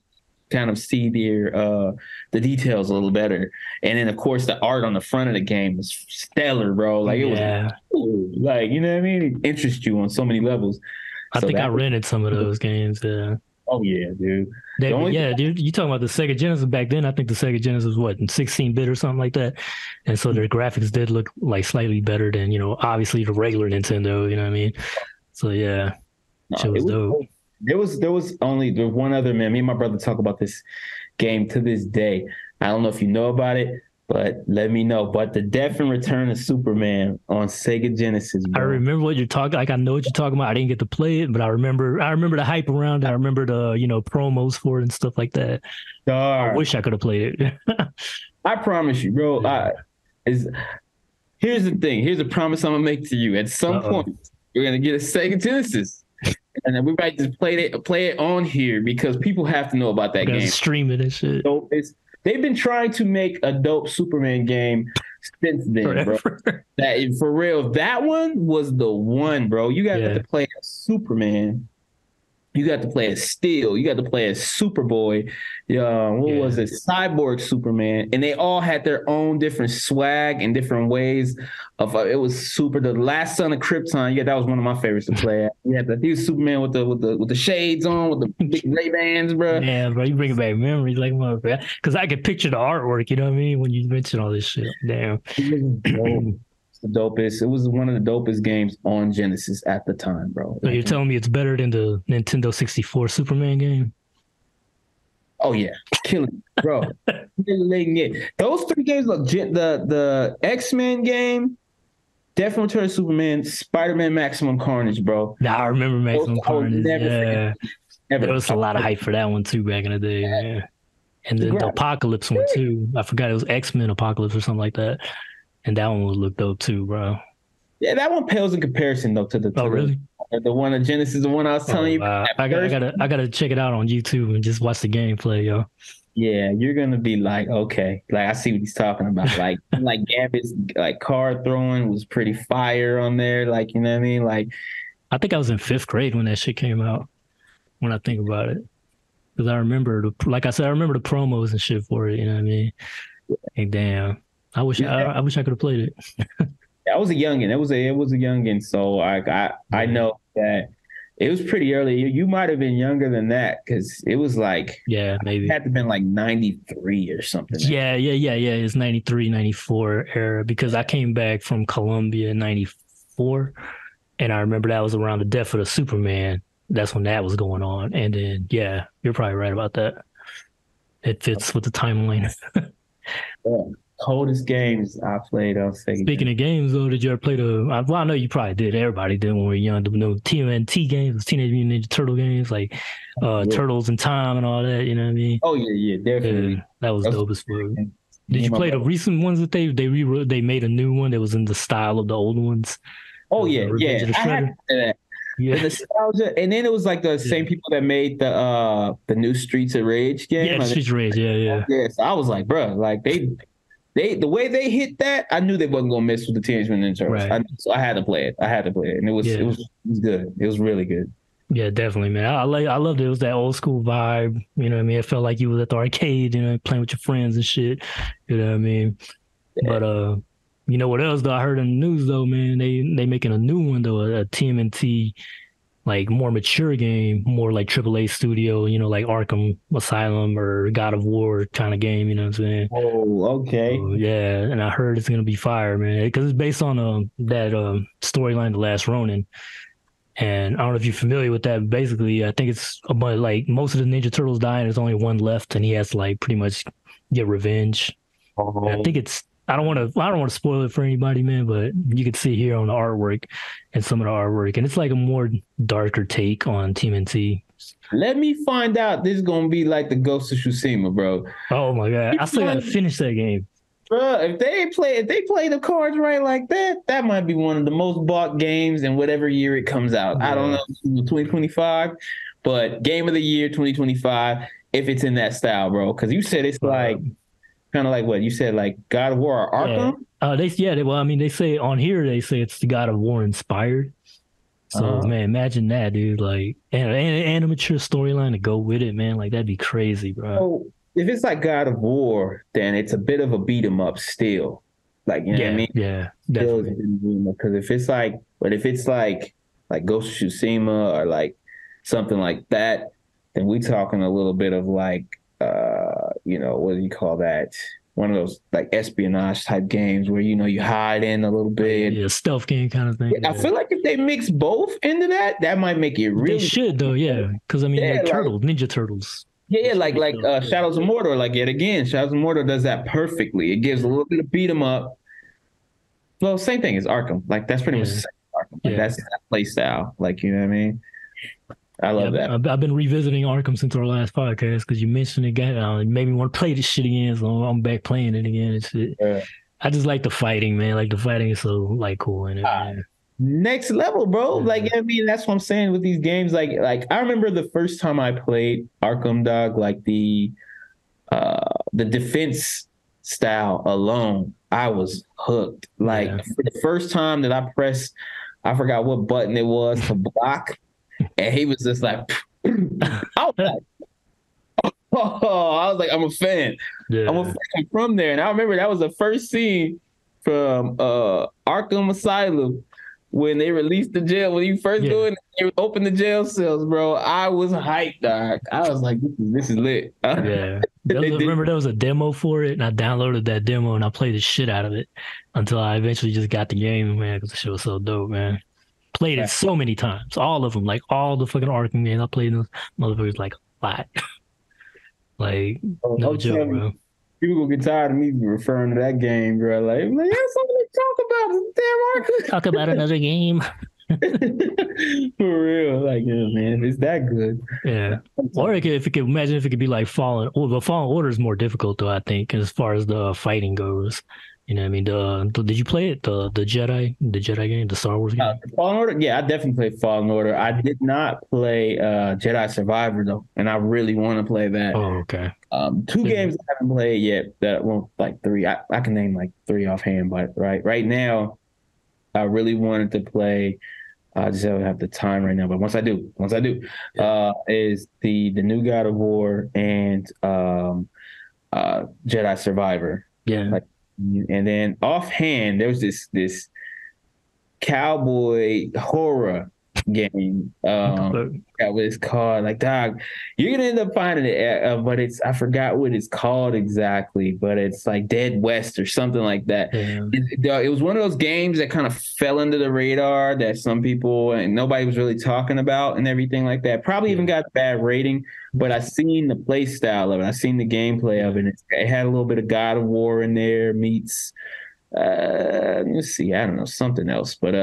A: the details a little better. And then of course the art on the front of the game was stellar, bro. Like it was cool. Like, you know what I mean, it interests you on so many levels.
B: I think I rented some of those games.
A: Oh yeah, dude.
B: Dude, you talking about the Sega Genesis back then? I think the Sega Genesis was 16-bit or something like that, and so their graphics did look like slightly better than obviously the regular Nintendo. You know what I mean? So yeah, it was dope.
A: There was only the one other, man. Me and my brother talk about this game to this day. I don't know if you know about it, But let me know. But the Death and Return of Superman on Sega Genesis,
B: I
A: bro.
B: remember what you're talking. Like I know what you're talking about. I didn't get to play it, but I remember the hype around it. I remember the promos for it and stuff like that. I wish I could have played it.
A: I promise you, bro. Here's the thing. Here's a promise I'm gonna make to you. At some point, we're gonna get a Sega Genesis, and then we might just play it on here because people have to know about that game.
B: Stream it and shit.
A: So they've been trying to make a dope Superman game since then, bro. That for real, that one was the one, bro. You got to play as Superman. You got to play as Steel. You got to play as Superboy. What was it? Cyborg Superman. And they all had their own different swag and different ways of it was super. The Last Son of Krypton. Yeah, that was one of my favorites to play. He was Superman with the shades on, with the big Ray-Bans, bro.
B: Yeah, bro, you bring back memories like motherfucker. Because I could picture the artwork, you know what I mean? When you mention all this shit. Damn.
A: The dopest. It was one of the dopest games on Genesis at the time, bro.
B: So you're telling me it's better than the Nintendo 64 Superman game?
A: Oh yeah, killing, bro. Those three games, look, the X-Men game, Death and Return of Superman, Spider-Man Maximum Carnage, bro.
B: Nah, I remember Maximum Carnage. There was a lot of hype for that one too back in the day. Yeah. And then the Apocalypse one too. I forgot it was X-Men Apocalypse or something like that. And that one would look dope too, bro.
A: Yeah, that one pales in comparison though to the.
B: Really?
A: The one of Genesis, the one I was telling you.
B: I gotta check it out on YouTube and just watch the gameplay, yo.
A: Yeah, you're gonna be like, okay, like I see what he's talking about. Like Gambit's like card throwing was pretty fire on there. Like, you know what I mean? Like,
B: I think I was in 5th grade when that shit came out. When I think about it, because I remember like I said, I remember the promos and shit for it. You know what I mean? And damn. I wish I could have played it.
A: I was a youngin. It was a youngin. So I know that it was pretty early. You might have been younger than that because it was like
B: maybe
A: it had to have been like 93 or something.
B: Yeah. It's 93, 94 era because I came back from Columbia in 94, and I remember that was around the death of the Superman. That's when that was going on, and then you're probably right about that. It fits with the timeline.
A: Yeah. Coldest games I played on Sega.
B: Speaking of games, though, did you ever play well, I know you probably did. Everybody did when we were young. The TMNT games, Teenage Mutant Ninja Turtle games, like Turtles in Time and all that. You know what I mean?
A: Oh yeah, definitely.
B: That was dope as fuck. Did you play the recent ones that they made a new one that was in the style of the old ones?
A: Oh yeah. I had that. Yeah. The nostalgia, and then it was like the same people that made the new Streets of Rage game.
B: Yeah, Streets of Rage. Yeah.
A: So I was like, bro, like they the way they hit that, I knew they wasn't gonna mess with the Teenage Mutant Ninja Turtles.
B: Right.
A: So I had to play it. And it was good. It was really good.
B: Yeah, definitely, man. I loved it. It was that old school vibe. You know what I mean? It felt like you was at the arcade, you know, playing with your friends and shit. You know what I mean? Yeah. But you know what else though? I heard in the news though, man, they making a new one though, a TMNT like more mature game, more like AAA studio, you know, like Arkham Asylum or God of War kind of game, you know what I'm saying?
A: Oh, okay.
B: So, yeah, and I heard it's gonna be fire, man, because it's based on that storyline, The Last Ronin. And I don't know if you're familiar with that. Basically, I think it's about like most of the Ninja Turtles die, and there's only one left, and he has to like pretty much get revenge. Oh. I think it's. I don't want to spoil it for anybody, man, but you can see here on the artwork and some of the artwork, and it's like a more darker take on TMNT.
A: Let me find out. This is gonna be like the Ghost of Tsushima, bro.
B: Oh my god, I still gotta finish that game.
A: Bro, if they play the cards right like that, that might be one of the most bought games in whatever year it comes out. Yeah. I don't know, 2025, but game of the year 2025 if it's in that style, bro. Because you said it's like kind of like what you said, like God of War or Arkham.
B: They say on here they say it's the God of War inspired. So man, imagine that, dude. Like, and a mature storyline to go with it, man. Like that'd be crazy, bro.
A: So, if it's like God of War, then it's a bit of a beat 'em up still. Like, you know what I mean?
B: Yeah, definitely.
A: Because if it's like Ghost of Tsushima or like something like that, then we talking a little bit of like, what do you call that? One of those like espionage type games where, you know, you hide in a little bit.
B: Yeah, stealth game kind of thing.
A: Yeah. I feel like if they mix both into that might make it really.
B: They should though, yeah. Because I mean, like Ninja Turtles.
A: Yeah,
B: It should
A: like
B: be still good.
A: Shadows of Mordor. Like yet again, Shadows of Mordor does that perfectly. It gives a little bit of beat 'em up. Well, same thing as Arkham. Like that's pretty much the
B: Yeah,
A: same as Arkham. Like
B: yeah.
A: that's that play style. Like you know what I mean? I
B: Yeah,
A: love that.
B: I've been revisiting Arkham since our last podcast because you mentioned it again. It made me want to play this shit again, so I'm back playing it again.
A: Yeah.
B: I just like the fighting, man. Like the fighting is so like cool in it, man.
A: Next level, bro. Like
B: Yeah,
A: I mean, that's what I'm saying with these games. Like I remember the first time I played Arkham Dog, like the defense style alone, I was hooked. Like
B: yeah,
A: for the first time that I pressed, I forgot what button it was to block, and he was just like, I was like, oh, I was like, I'm a fan. I'm a
B: yeah,
A: fan from there. And I remember that was the first scene from Arkham Asylum when they released the jail. When you first go
B: yeah,
A: in, they open the jail cells, bro. I was hyped, dog. I was like, this is lit.
B: yeah.
A: They did.
B: Remember there was a demo for it, and I downloaded that demo and I played the shit out of it until I eventually just got the game, man, because the shit was so dope, man. Played it so many times, all of them, like all the fucking Arkham games. I played those motherfuckers like a lot, like no
A: I'm
B: joke,
A: telling you,
B: bro.
A: people gonna get tired of me referring to that game, bro. Like that's something to talk about. It's
B: Talk about another game.
A: damn Arkham. For real. Like, yeah, man, it's that good.
B: Yeah. Or if it could imagine if it could be like Fallen. Well, the Fallen Order is more difficult though, I think, as far as the fighting goes. You know what I mean? Did you play it? The Jedi game, the Star Wars game?
A: Fallen Order, yeah, I definitely played Fallen Order. I did not play Jedi Survivor though, and I really want to play that.
B: Oh, okay.
A: Two
B: Yeah.
A: games I haven't played yet. That well, like three. I can name like three offhand, but right now, I really wanted to play. I just don't have the time right now, but once I do, is the new God of War and Jedi Survivor.
B: Yeah.
A: Like, and then offhand, there was this cowboy horror game.
B: But
A: That was called. Like, dog, you're gonna end up finding it, but I forgot what it's called exactly, but it's like Dead West or something like that.
B: yeah,
A: It was one of those games that kind of fell under the radar that some people and nobody was really talking about and everything like that. Probably even
B: yeah,
A: got a bad rating, but I seen the play style of it. I seen the gameplay of it. It had a little bit of God of War in there meets let's see, I don't know, something else, but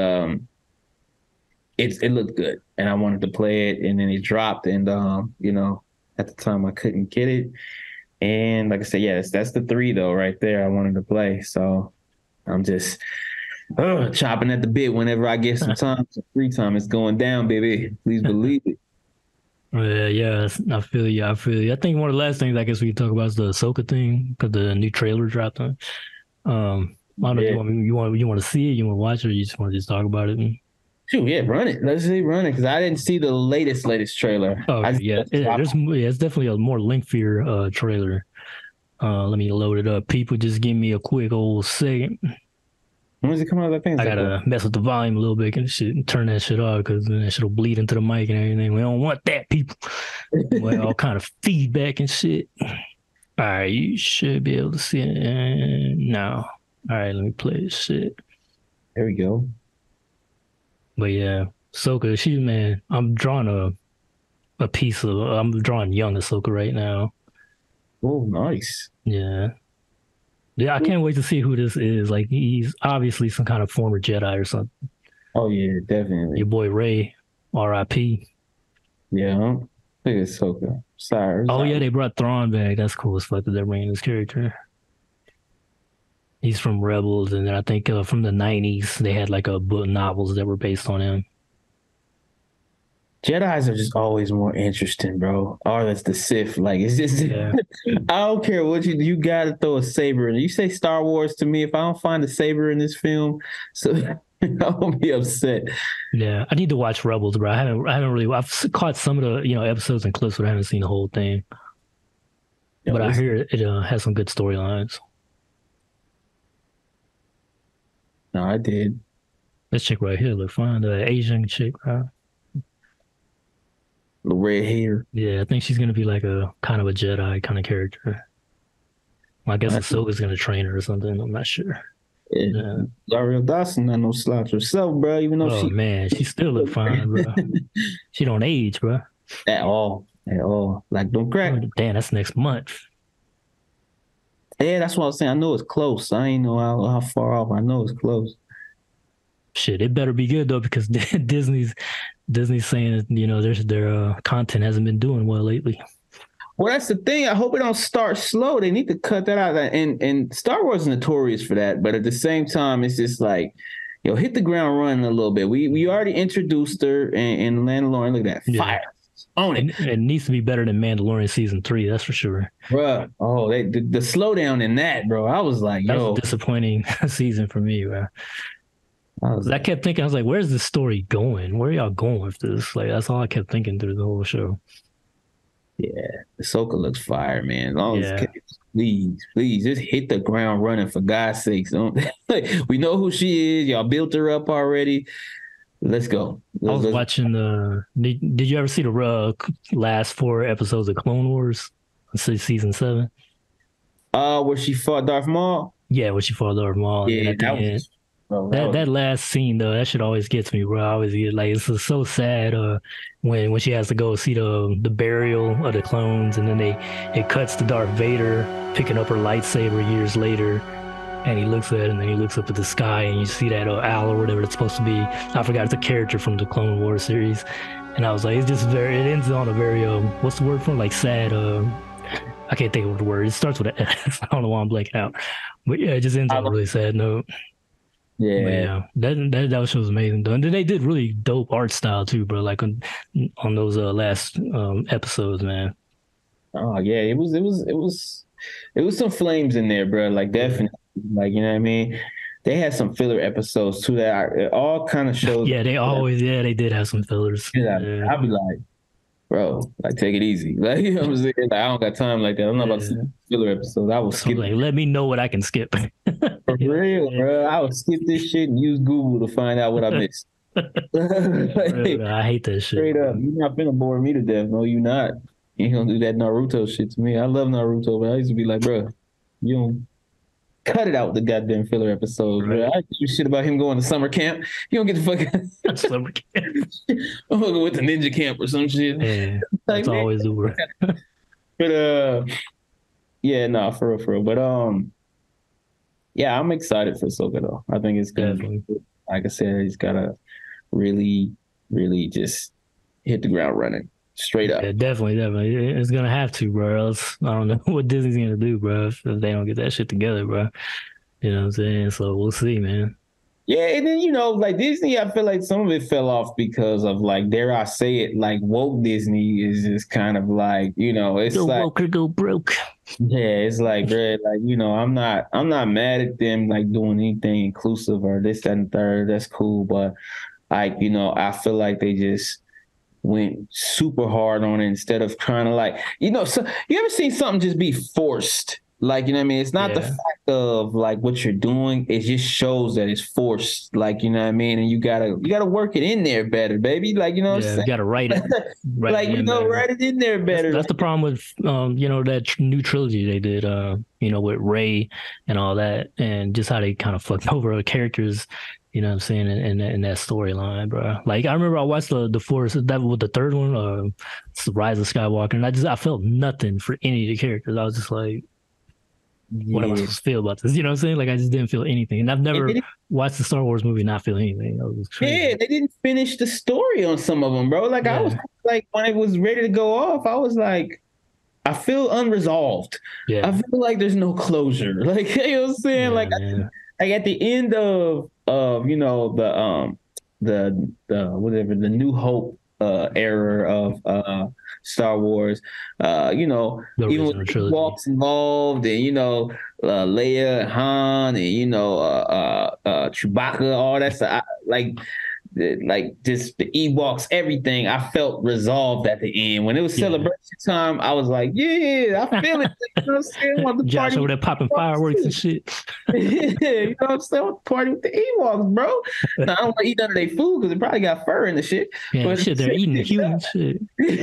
A: it looked good, and I wanted to play it, and then it dropped, and at the time I couldn't get it, and like I said, yes, that's the three though, right there. I wanted to play, so I'm just chopping at the bit whenever I get some free time. It's going down, baby. Please believe it.
B: yeah, yeah. I feel you. I feel you. I think one of the last things I guess we can talk about is the Ahsoka thing because the new trailer dropped. I don't know if
A: Yeah.
B: you want to see it, you want to watch it, or you just want to just talk about it.
A: Shoot, yeah, run it. Let's see, run it because I didn't see the latest trailer.
B: Oh
A: I
B: yeah, it's definitely a more lengthier trailer. Let me load it up. People, just give me a quick old second.
A: when does it come out? I think it's
B: I
A: like
B: gotta mess with the volume a little bit and shit, and turn that shit off because then that shit'll bleed into the mic and everything. We don't want that, people. Well, all kind of feedback and shit. All right, you should be able to see it now. All right, let me play this shit.
A: there we go.
B: But yeah, Ahsoka, she's man. I'm drawing I'm drawing young Ahsoka right now.
A: Oh, nice.
B: Yeah. Yeah, I can't wait to see who this is. Like he's obviously some kind of former Jedi or something.
A: Oh yeah,
B: Your
A: definitely.
B: boy Ray, R.I.P.
A: Yeah. Look at Ahsoka. Sorry.
B: Oh yeah, they brought Thrawn back. That's cool as fuck that they're bringing this character. He's from Rebels, and then I think from the '90s they had like a book novels that were based on him.
A: Jedi's are just always more interesting, bro. Or that's the Sith. Like it's just
B: Yeah,
A: I don't care what you gotta throw a saber in. You say Star Wars to me, if I don't find a saber in this film, so I'll be upset.
B: yeah. I need to watch Rebels, bro. I haven't really. Caught some of the episodes and clips, but I haven't seen the whole thing.
A: Yo,
B: But I hear it has some good storylines.
A: no, I did.
B: This chick right here look fine. The Asian chick, right?
A: The red hair.
B: Yeah, I think she's gonna be like a kind of a Jedi kind of character. Well, I guess Ahsoka's gonna train her or something. I'm not sure. Yeah.
A: Ariel Dawson not no slouch herself, bro. Even though
B: Oh
A: she
B: man, she still look fine, bro. She don't age, bro.
A: at all. at all. Like, don't crack.
B: Oh, damn, that's next month.
A: Yeah, that's what I was saying. I know it's close. I ain't know how far off. I know it's close.
B: Shit, it better be good though because Disney's saying their content hasn't been doing well lately.
A: Well, that's the thing. I hope it don't start slow. They need to cut that out. And Star Wars is notorious for that. But at the same time, it's just like, hit the ground running a little bit. We already introduced her in Mandalorian. Look at that fire. Yeah. Own it.
B: It needs to be better than Mandalorian season 3. That's for sure.
A: Bro, the slowdown in that, bro. I was like,
B: that was a disappointing season for me, bro. I kept thinking, I was like, where's the story going? Where are y'all going with this? Like, that's all I kept thinking through the whole show.
A: Yeah, Ahsoka looks fire, man. As long as please, just hit the ground running for God's sakes. We know who she is. Y'all built her up already. Let's go.
B: I was watching did you ever see the last 4 episodes of Clone Wars? Season 7?
A: Where she fought Darth Maul?
B: Yeah, where she fought Darth Maul.
A: Yeah,
B: that last scene though, that shit always gets me, bro. I always get like it's so sad when she has to go see the burial of the clones, and then it cuts to Darth Vader picking up her lightsaber years later, and he looks at it, and then he looks up at the sky, and you see that owl or whatever it's supposed to be. I forgot, it's a character from the Clone Wars series, and I was like, it ends on a very what's the word for it? Like sad. I can't think of the word. It starts with an S. I don't know why I'm blanking out, but yeah, it just ends on a really sad note.
A: Yeah,
B: that show was amazing though, and then they did really dope art style too, bro. Like on those last episodes, man.
A: Oh yeah, it was some flames in there, bro. Like definitely, like you know what I mean. They had some filler episodes too that all kind of shows.
B: Yeah, they did have some fillers.
A: Yeah. I'd be like, bro, like take it easy. Like you know what I'm saying? Like, I don't got time like that. I'm not about to see filler episodes. I will skip.
B: Like, let me know what I can skip.
A: For real, bro. I would skip this shit and use Google to find out what I missed.
B: Real, I hate that shit.
A: Straight up. You're not finna bore me to death. No, you're not. You don't do that Naruto shit to me. I love Naruto, but I used to be like, bro, you don't cut it out the goddamn filler episodes, right. Bro. I do shit about him going to summer camp. You don't get the fucking summer camp. I'm gonna go with the ninja camp or some shit.
B: Yeah, that's like, always Uber.
A: But yeah, nah, for real. But yeah, I'm excited for Ahsoka though. I think it's good. Like I said, he's gotta really, really just hit the ground running. Straight up.
B: Yeah, definitely. It's gonna have to, bro. Else, I don't know what Disney's gonna do, bro, if they don't get that shit together, bro. You know what I'm saying? So we'll see, man.
A: Yeah, and then like Disney, I feel like some of it fell off because of like, dare I say it, like woke Disney is just kind of like, it's
B: go
A: like
B: woke or go broke.
A: Yeah, it's like, bro, like I'm not mad at them like doing anything inclusive or this, that, and third. That's cool, but like I feel like they just went super hard on it instead of trying to like, so you ever seen something just be forced? Like, you know what I mean? It's not the fact of like what you're doing. It just shows that it's forced. Like, you know what I mean? And you gotta work it in there better, baby. Like, what I'm saying?
B: You gotta write it.
A: Write it in there better.
B: That's the problem with that new trilogy they did, with Rey and all that, and just how they kind of fucked over the characters. You know what I'm saying? In that storyline, bro. Like, I remember I watched the Force, that was the third one, it's the Rise of Skywalker, and I felt nothing for any of the characters. I was just like, what am I supposed to feel about this? You know what I'm saying? Like, I just didn't feel anything. And I've never watched the Star Wars movie and not feel anything.
A: Yeah, they didn't finish the story on some of them, bro. Like, I was like, when it was ready to go off, I was like, I feel unresolved. Yeah. I feel like there's no closure. Like, you know what I'm saying? Like at the end of the whatever, the New Hope era of Star Wars, even with Ewoks involved, and Leia, Han, and Chewbacca, all that stuff, like just the Ewoks, everything, I felt resolved at the end. When it was celebration time, I was like, yeah, I feel it. You know what I'm saying? I want the
B: Josh over there popping fireworks and shit.
A: Yeah, you know what I'm saying? I want to party with the Ewoks, bro. Now, I don't want to eat none of their food because it probably got fur in the shit.
B: Yeah, but shit, they're eating human shit.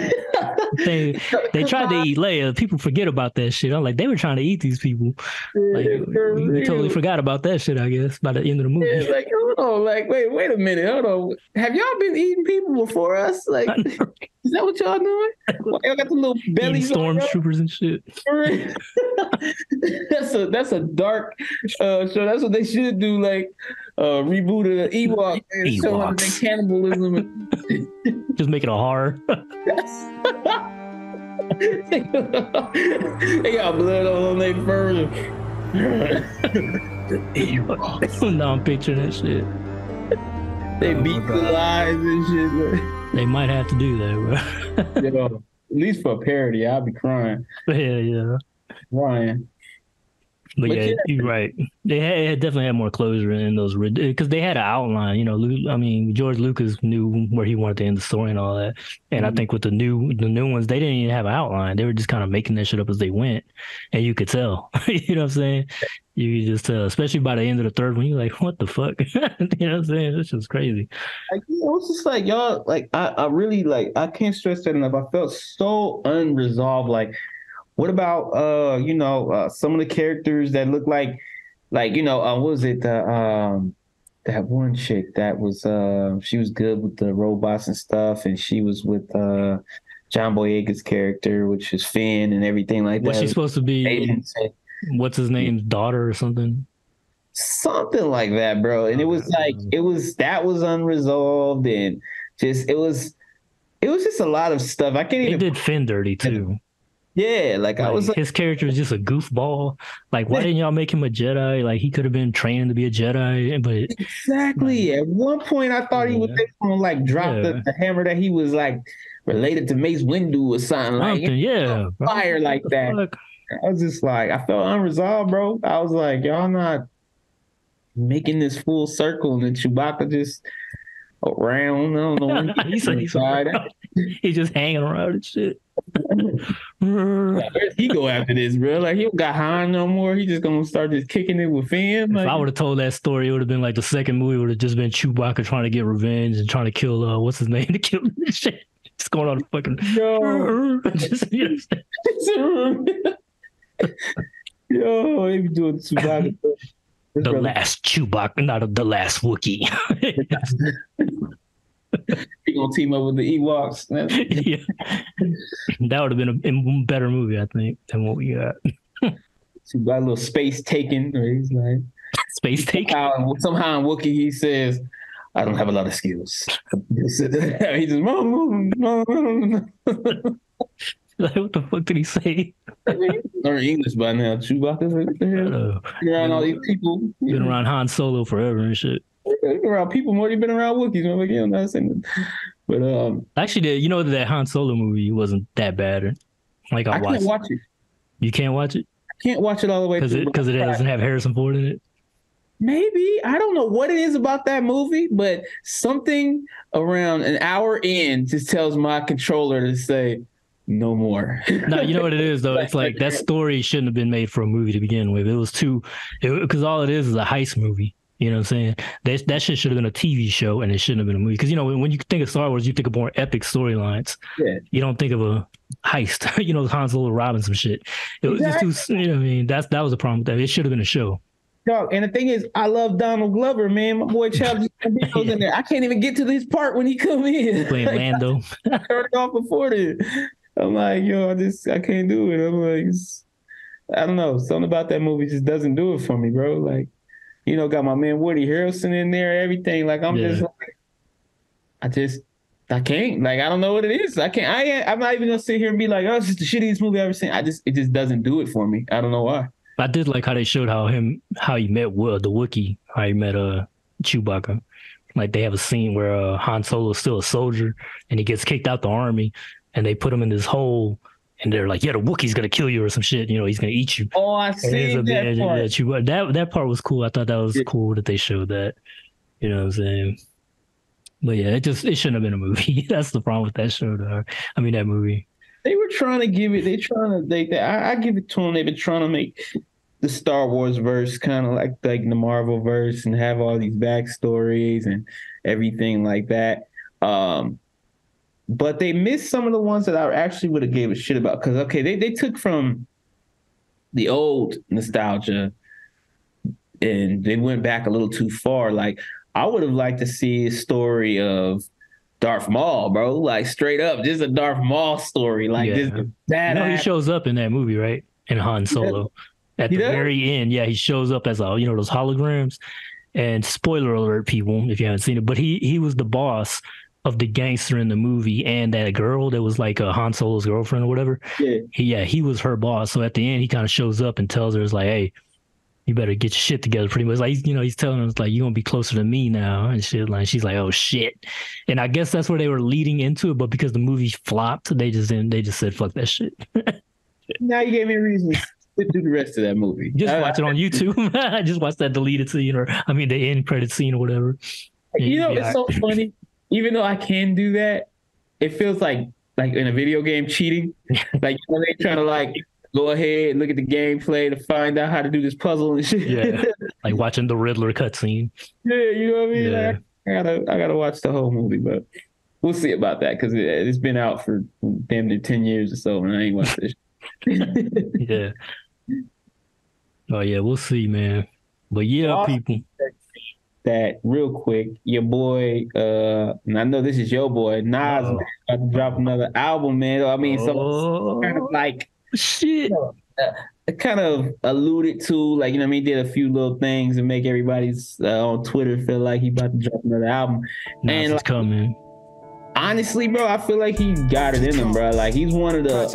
B: They tried to eat Leia. People forget about that shit. I'm like, they were trying to eat these people. Like, we totally forgot about that shit, I guess, by the end of the movie.
A: Yeah, like, hold on, like, wait a minute, hold on. Have y'all been eating people before us? Like, is that what y'all doing? Why y'all got the little bellies on
B: stormtroopers and shit?
A: That's a dark show. That's what they should do. Like, reboot of the Ewok and show them their cannibalism.
B: Just make it a horror.
A: They got blood on their fur.
B: No, I'm picturing that shit.
A: They beat the lies and shit. Bro.
B: They might have to do that,
A: bro. At least for a parody, I'll be crying.
B: Yeah.
A: Crying.
B: But yeah, you're right. They definitely had more closure in those, because they had an outline. You know, I mean, George Lucas knew where he wanted to end the story and all that. And I think with the new ones, they didn't even have an outline. They were just kind of making that shit up as they went, and you could tell. You know what I'm saying? You could just tell, especially by the end of the third one. You're like, what the fuck? You know what I'm saying? This is crazy.
A: Like, you know, it's just like y'all. Like, I really like. I can't stress that enough. I felt so unresolved. Like. What about some of the characters that look like what was it that one chick that was she was good with the robots and stuff, and she was with John Boyega's character, which is Finn and everything like that.
B: Was she supposed to be what's his name's daughter or something?
A: Something like that, bro. And it was like that was unresolved, and just it was just a lot of stuff. I can't even.
B: They did Finn dirty too.
A: Yeah, like I was like,
B: his character is just a goofball. Like, why didn't y'all make him a Jedi? Like, he could have been trained to be a Jedi, but
A: exactly. At one point, I thought he was gonna like drop the hammer that he was like related to Mace Windu or something like fire like that. Fuck. I was just like, I felt unresolved, bro. I was like, y'all not making this full circle, and then Chewbacca just around. I don't know.
B: He's just hanging around and shit.
A: Where's he go after this, bro? Like, he don't got Han no more. He just gonna start just kicking it with Finn. Like,
B: if I would have told that story, it would have been like the second movie would have just been Chewbacca trying to get revenge and trying to kill what's his name to kill shit. Just going on the fucking
A: yo, he be doing Chewbacca.
B: The last Chewbacca, not the last Wookiee.
A: He gonna team up with the Ewoks.
B: Yeah. That would have been a better movie, I think, than what we got.
A: So got a little space taken. He's like
B: space taken.
A: Somehow in Wookiee he says, "I don't have a lot of skills." He just
B: like, what the fuck did he say?
A: Learn English by now. Chewbacca's like, around all these people.
B: Been around Han Solo forever and shit.
A: Been around people more than been around Wookiees. I'm like, yeah, I'm not saying that. But
B: actually, that Han Solo movie wasn't that bad. Like, I
A: can't watch it.
B: You can't watch it?
A: I can't watch it all the way
B: through. Because it doesn't have Harrison Ford in it?
A: Maybe. I don't know what it is about that movie, but something around an hour in just tells my controller to say, no more.
B: No, you know what it is, though? It's like that story shouldn't have been made for a movie to begin with. It was because all it is a heist movie. You know what I'm saying? That shit should have been a TV show, and it shouldn't have been a movie. Because, when you think of Star Wars, you think of more epic storylines.
A: Yeah.
B: You don't think of a heist. Han Solo robbing some shit. It was just too, what I mean? That was the problem with that. It should have been a show.
A: Dog, and the thing is, I love Donald Glover, man. My boy Childish Gambino's in there. I can't even get to this part when he come in.
B: Playing Lando.
A: I turned it off before this. I'm like, yo, I can't do it. I'm like, I don't know. Something about that movie just doesn't do it for me, bro. Like, got my man Woody Harrelson in there, everything. Like, I'm just like, I can't. Like, I don't know what it is. I can't. I'm not even gonna sit here and be like, oh, it's just the shittiest movie I've ever seen. It just doesn't do it for me. I don't know why.
B: I did like how they showed how he met the Wookiee, how he met Chewbacca. Like, they have a scene where Han Solo is still a soldier and he gets kicked out the army, and they put him in this hole. And they're like, yeah, the Wookiee's gonna kill you or some shit. He's gonna eat you.
A: Oh, I see that part.
B: That part was cool. I thought that was cool that they showed that. You know what I'm saying? But yeah, it shouldn't have been a movie. That's the problem with that show, though. I mean, that movie.
A: They were trying to give it. I give it to them. They've been trying to make the Star Wars verse kind of like the Marvel verse and have all these backstories and everything like that. But they missed some of the ones that I actually would have gave a shit about. Because, okay, they took from the old nostalgia and they went back a little too far. Like, I would have liked to see a story of Darth Maul, bro. Like straight up, just a Darth Maul story. Like this badass.
B: No, he shows up in that movie, right? In Han Solo. At the very end, yeah, he shows up as those holograms. And spoiler alert, people, if you haven't seen it, but he was the boss of the gangster in the movie and that girl that was like a Han Solo's girlfriend or whatever.
A: Yeah.
B: He was her boss. So at the end, he kind of shows up and tells her, it's like, hey, you better get your shit together. Pretty much, like, he's telling us like, you're gonna be closer to me now and shit. Like, she's like, oh shit. And I guess that's where they were leading into it, but because the movie flopped, they just said fuck that shit.
A: Now you gave me a reason to do the rest of that movie.
B: Just watch it on YouTube. I just watched that deleted scene, the end credit scene or whatever.
A: It's so funny. Even though I can do that, it feels like in a video game cheating. Like they're trying to like go ahead and look at the gameplay to find out how to do this puzzle and shit.
B: Yeah, like watching the Riddler cutscene.
A: Yeah, you know what I mean.
B: Yeah.
A: Like, I gotta watch the whole movie, but we'll see about that because it's been out for damn near 10 years or so, and I ain't watched this.
B: Yeah. Oh yeah, we'll see, man. But yeah, people.
A: That real quick, your boy, and I know this is your boy, Nas, man, about to drop another album, man. I mean, so kind of like
B: shit.
A: Kind of alluded to, like, you know what I mean, did a few little things and make everybody's on Twitter feel like he about to drop another album.
B: Nas
A: and
B: is coming.
A: Honestly, bro, I feel like he got it in him, bro. Like he's one of the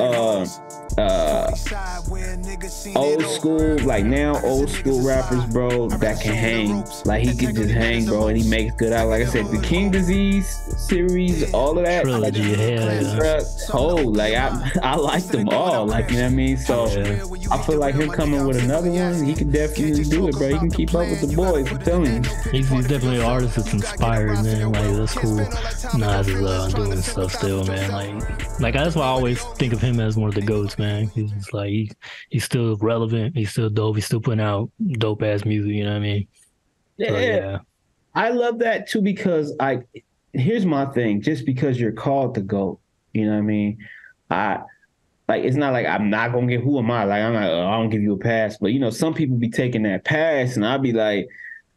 A: old school rappers, bro, that can hang. Like he can just hang, bro, and he makes good out. Like I said, the King Disease series, all of that
B: trilogy,
A: I like them all. Like, you know what I mean? So I feel like him coming with another one, he can definitely do it, bro. He can keep up with the boys. I'm telling you,
B: he's definitely an artist that's inspired, man. Like that's cool. Nas is doing stuff still, man. Like that's why I always think of him as one of the GOATs, man. He's just like he's still relevant, he's still dope, he's still putting out dope ass music, you know what I mean?
A: Yeah. I love that too, because here's my thing, just because you're called the GOAT, you know what I mean? It's not like I'm not gonna get, who am I? Like I'm not, I don't give you a pass, but you know, some people be taking that pass and I'll be like,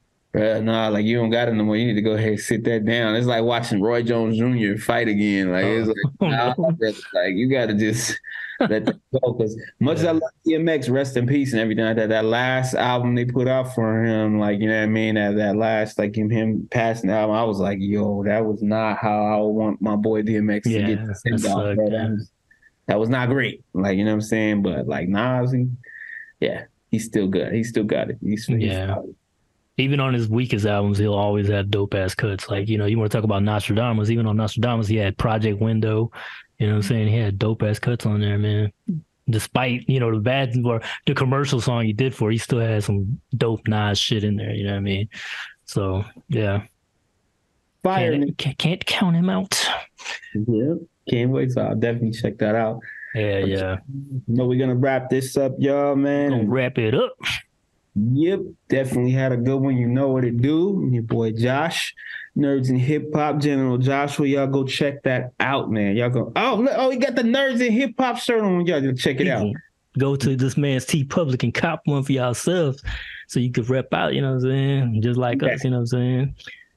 A: nah, like you don't got it no more. You need to go ahead and sit that down. It's like watching Roy Jones Jr. fight again. Like it's like, nah, like you got to just let that go. Because much as I love DMX, rest in peace and everything like that. That last album they put out for him, like, you know what I mean. That last, like him passing the album, I was like, yo, that was not how I would want my boy DMX to get sent off. That was not great. Like, you know what I'm saying. But like Nas, he's still good. He's still got it. He's
B: even on his weakest albums, he'll always have dope ass cuts. Like, you know, you want to talk about Nostradamus. Even on Nostradamus, he had Project Window. You know what I'm saying? He had dope ass cuts on there, man. Despite, you know, the bad or the commercial song he did for, he still had some dope Nas shit in there. You know what I mean? So yeah,
A: fire.
B: Can't count him out.
A: Yeah, can't wait. So I'll definitely check that out.
B: Yeah.
A: You know, we're gonna wrap this up, y'all, man.
B: Gonna wrap it up.
A: Yep, definitely had a good one. You know what it do. Your boy Josh, Nerds in Hip Hop, General Joshua. Y'all go check that out, man. Y'all go, look, he got the Nerds in Hip Hop shirt on. Y'all just check it out.
B: Go to this man's TeePublic and cop one for yourselves so you could rep out, you know what I'm saying? Just like us, you know what I'm saying?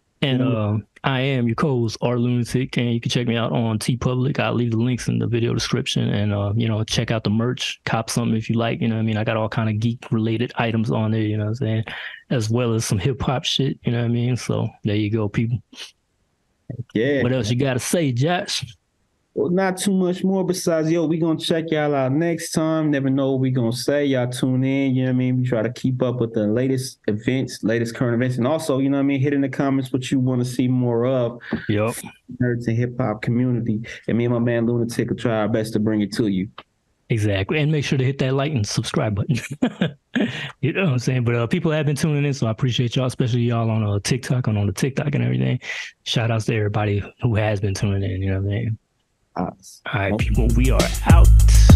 B: And I am your co-host, Art Lunatic, and you can check me out on TeePublic. I'll leave the links in the video description, and you know, check out the merch, cop something if you like, you know what I mean? I got all kind of geek related items on there, you know what I'm saying? As well as some hip hop shit, you know what I mean? So there you go, people.
A: Yeah.
B: What else you got to say, Josh?
A: Well, not too much more besides, we going to check y'all out next time. Never know what we going to say. Y'all tune in, you know what I mean? We try to keep up with the latest events, latest current events. And also, you know what I mean? Hit in the comments what you want to see more of.
B: Yep.
A: Nerds and hip hop community. And me and my man Lunatic will try our best to bring it to you.
B: Exactly. And make sure to hit that like and subscribe button. You know what I'm saying? But people have been tuning in, so I appreciate y'all, especially y'all on TikTok and on the TikTok and everything. Shout outs to everybody who has been tuning in, you know what I'm saying? All right, people, we are out.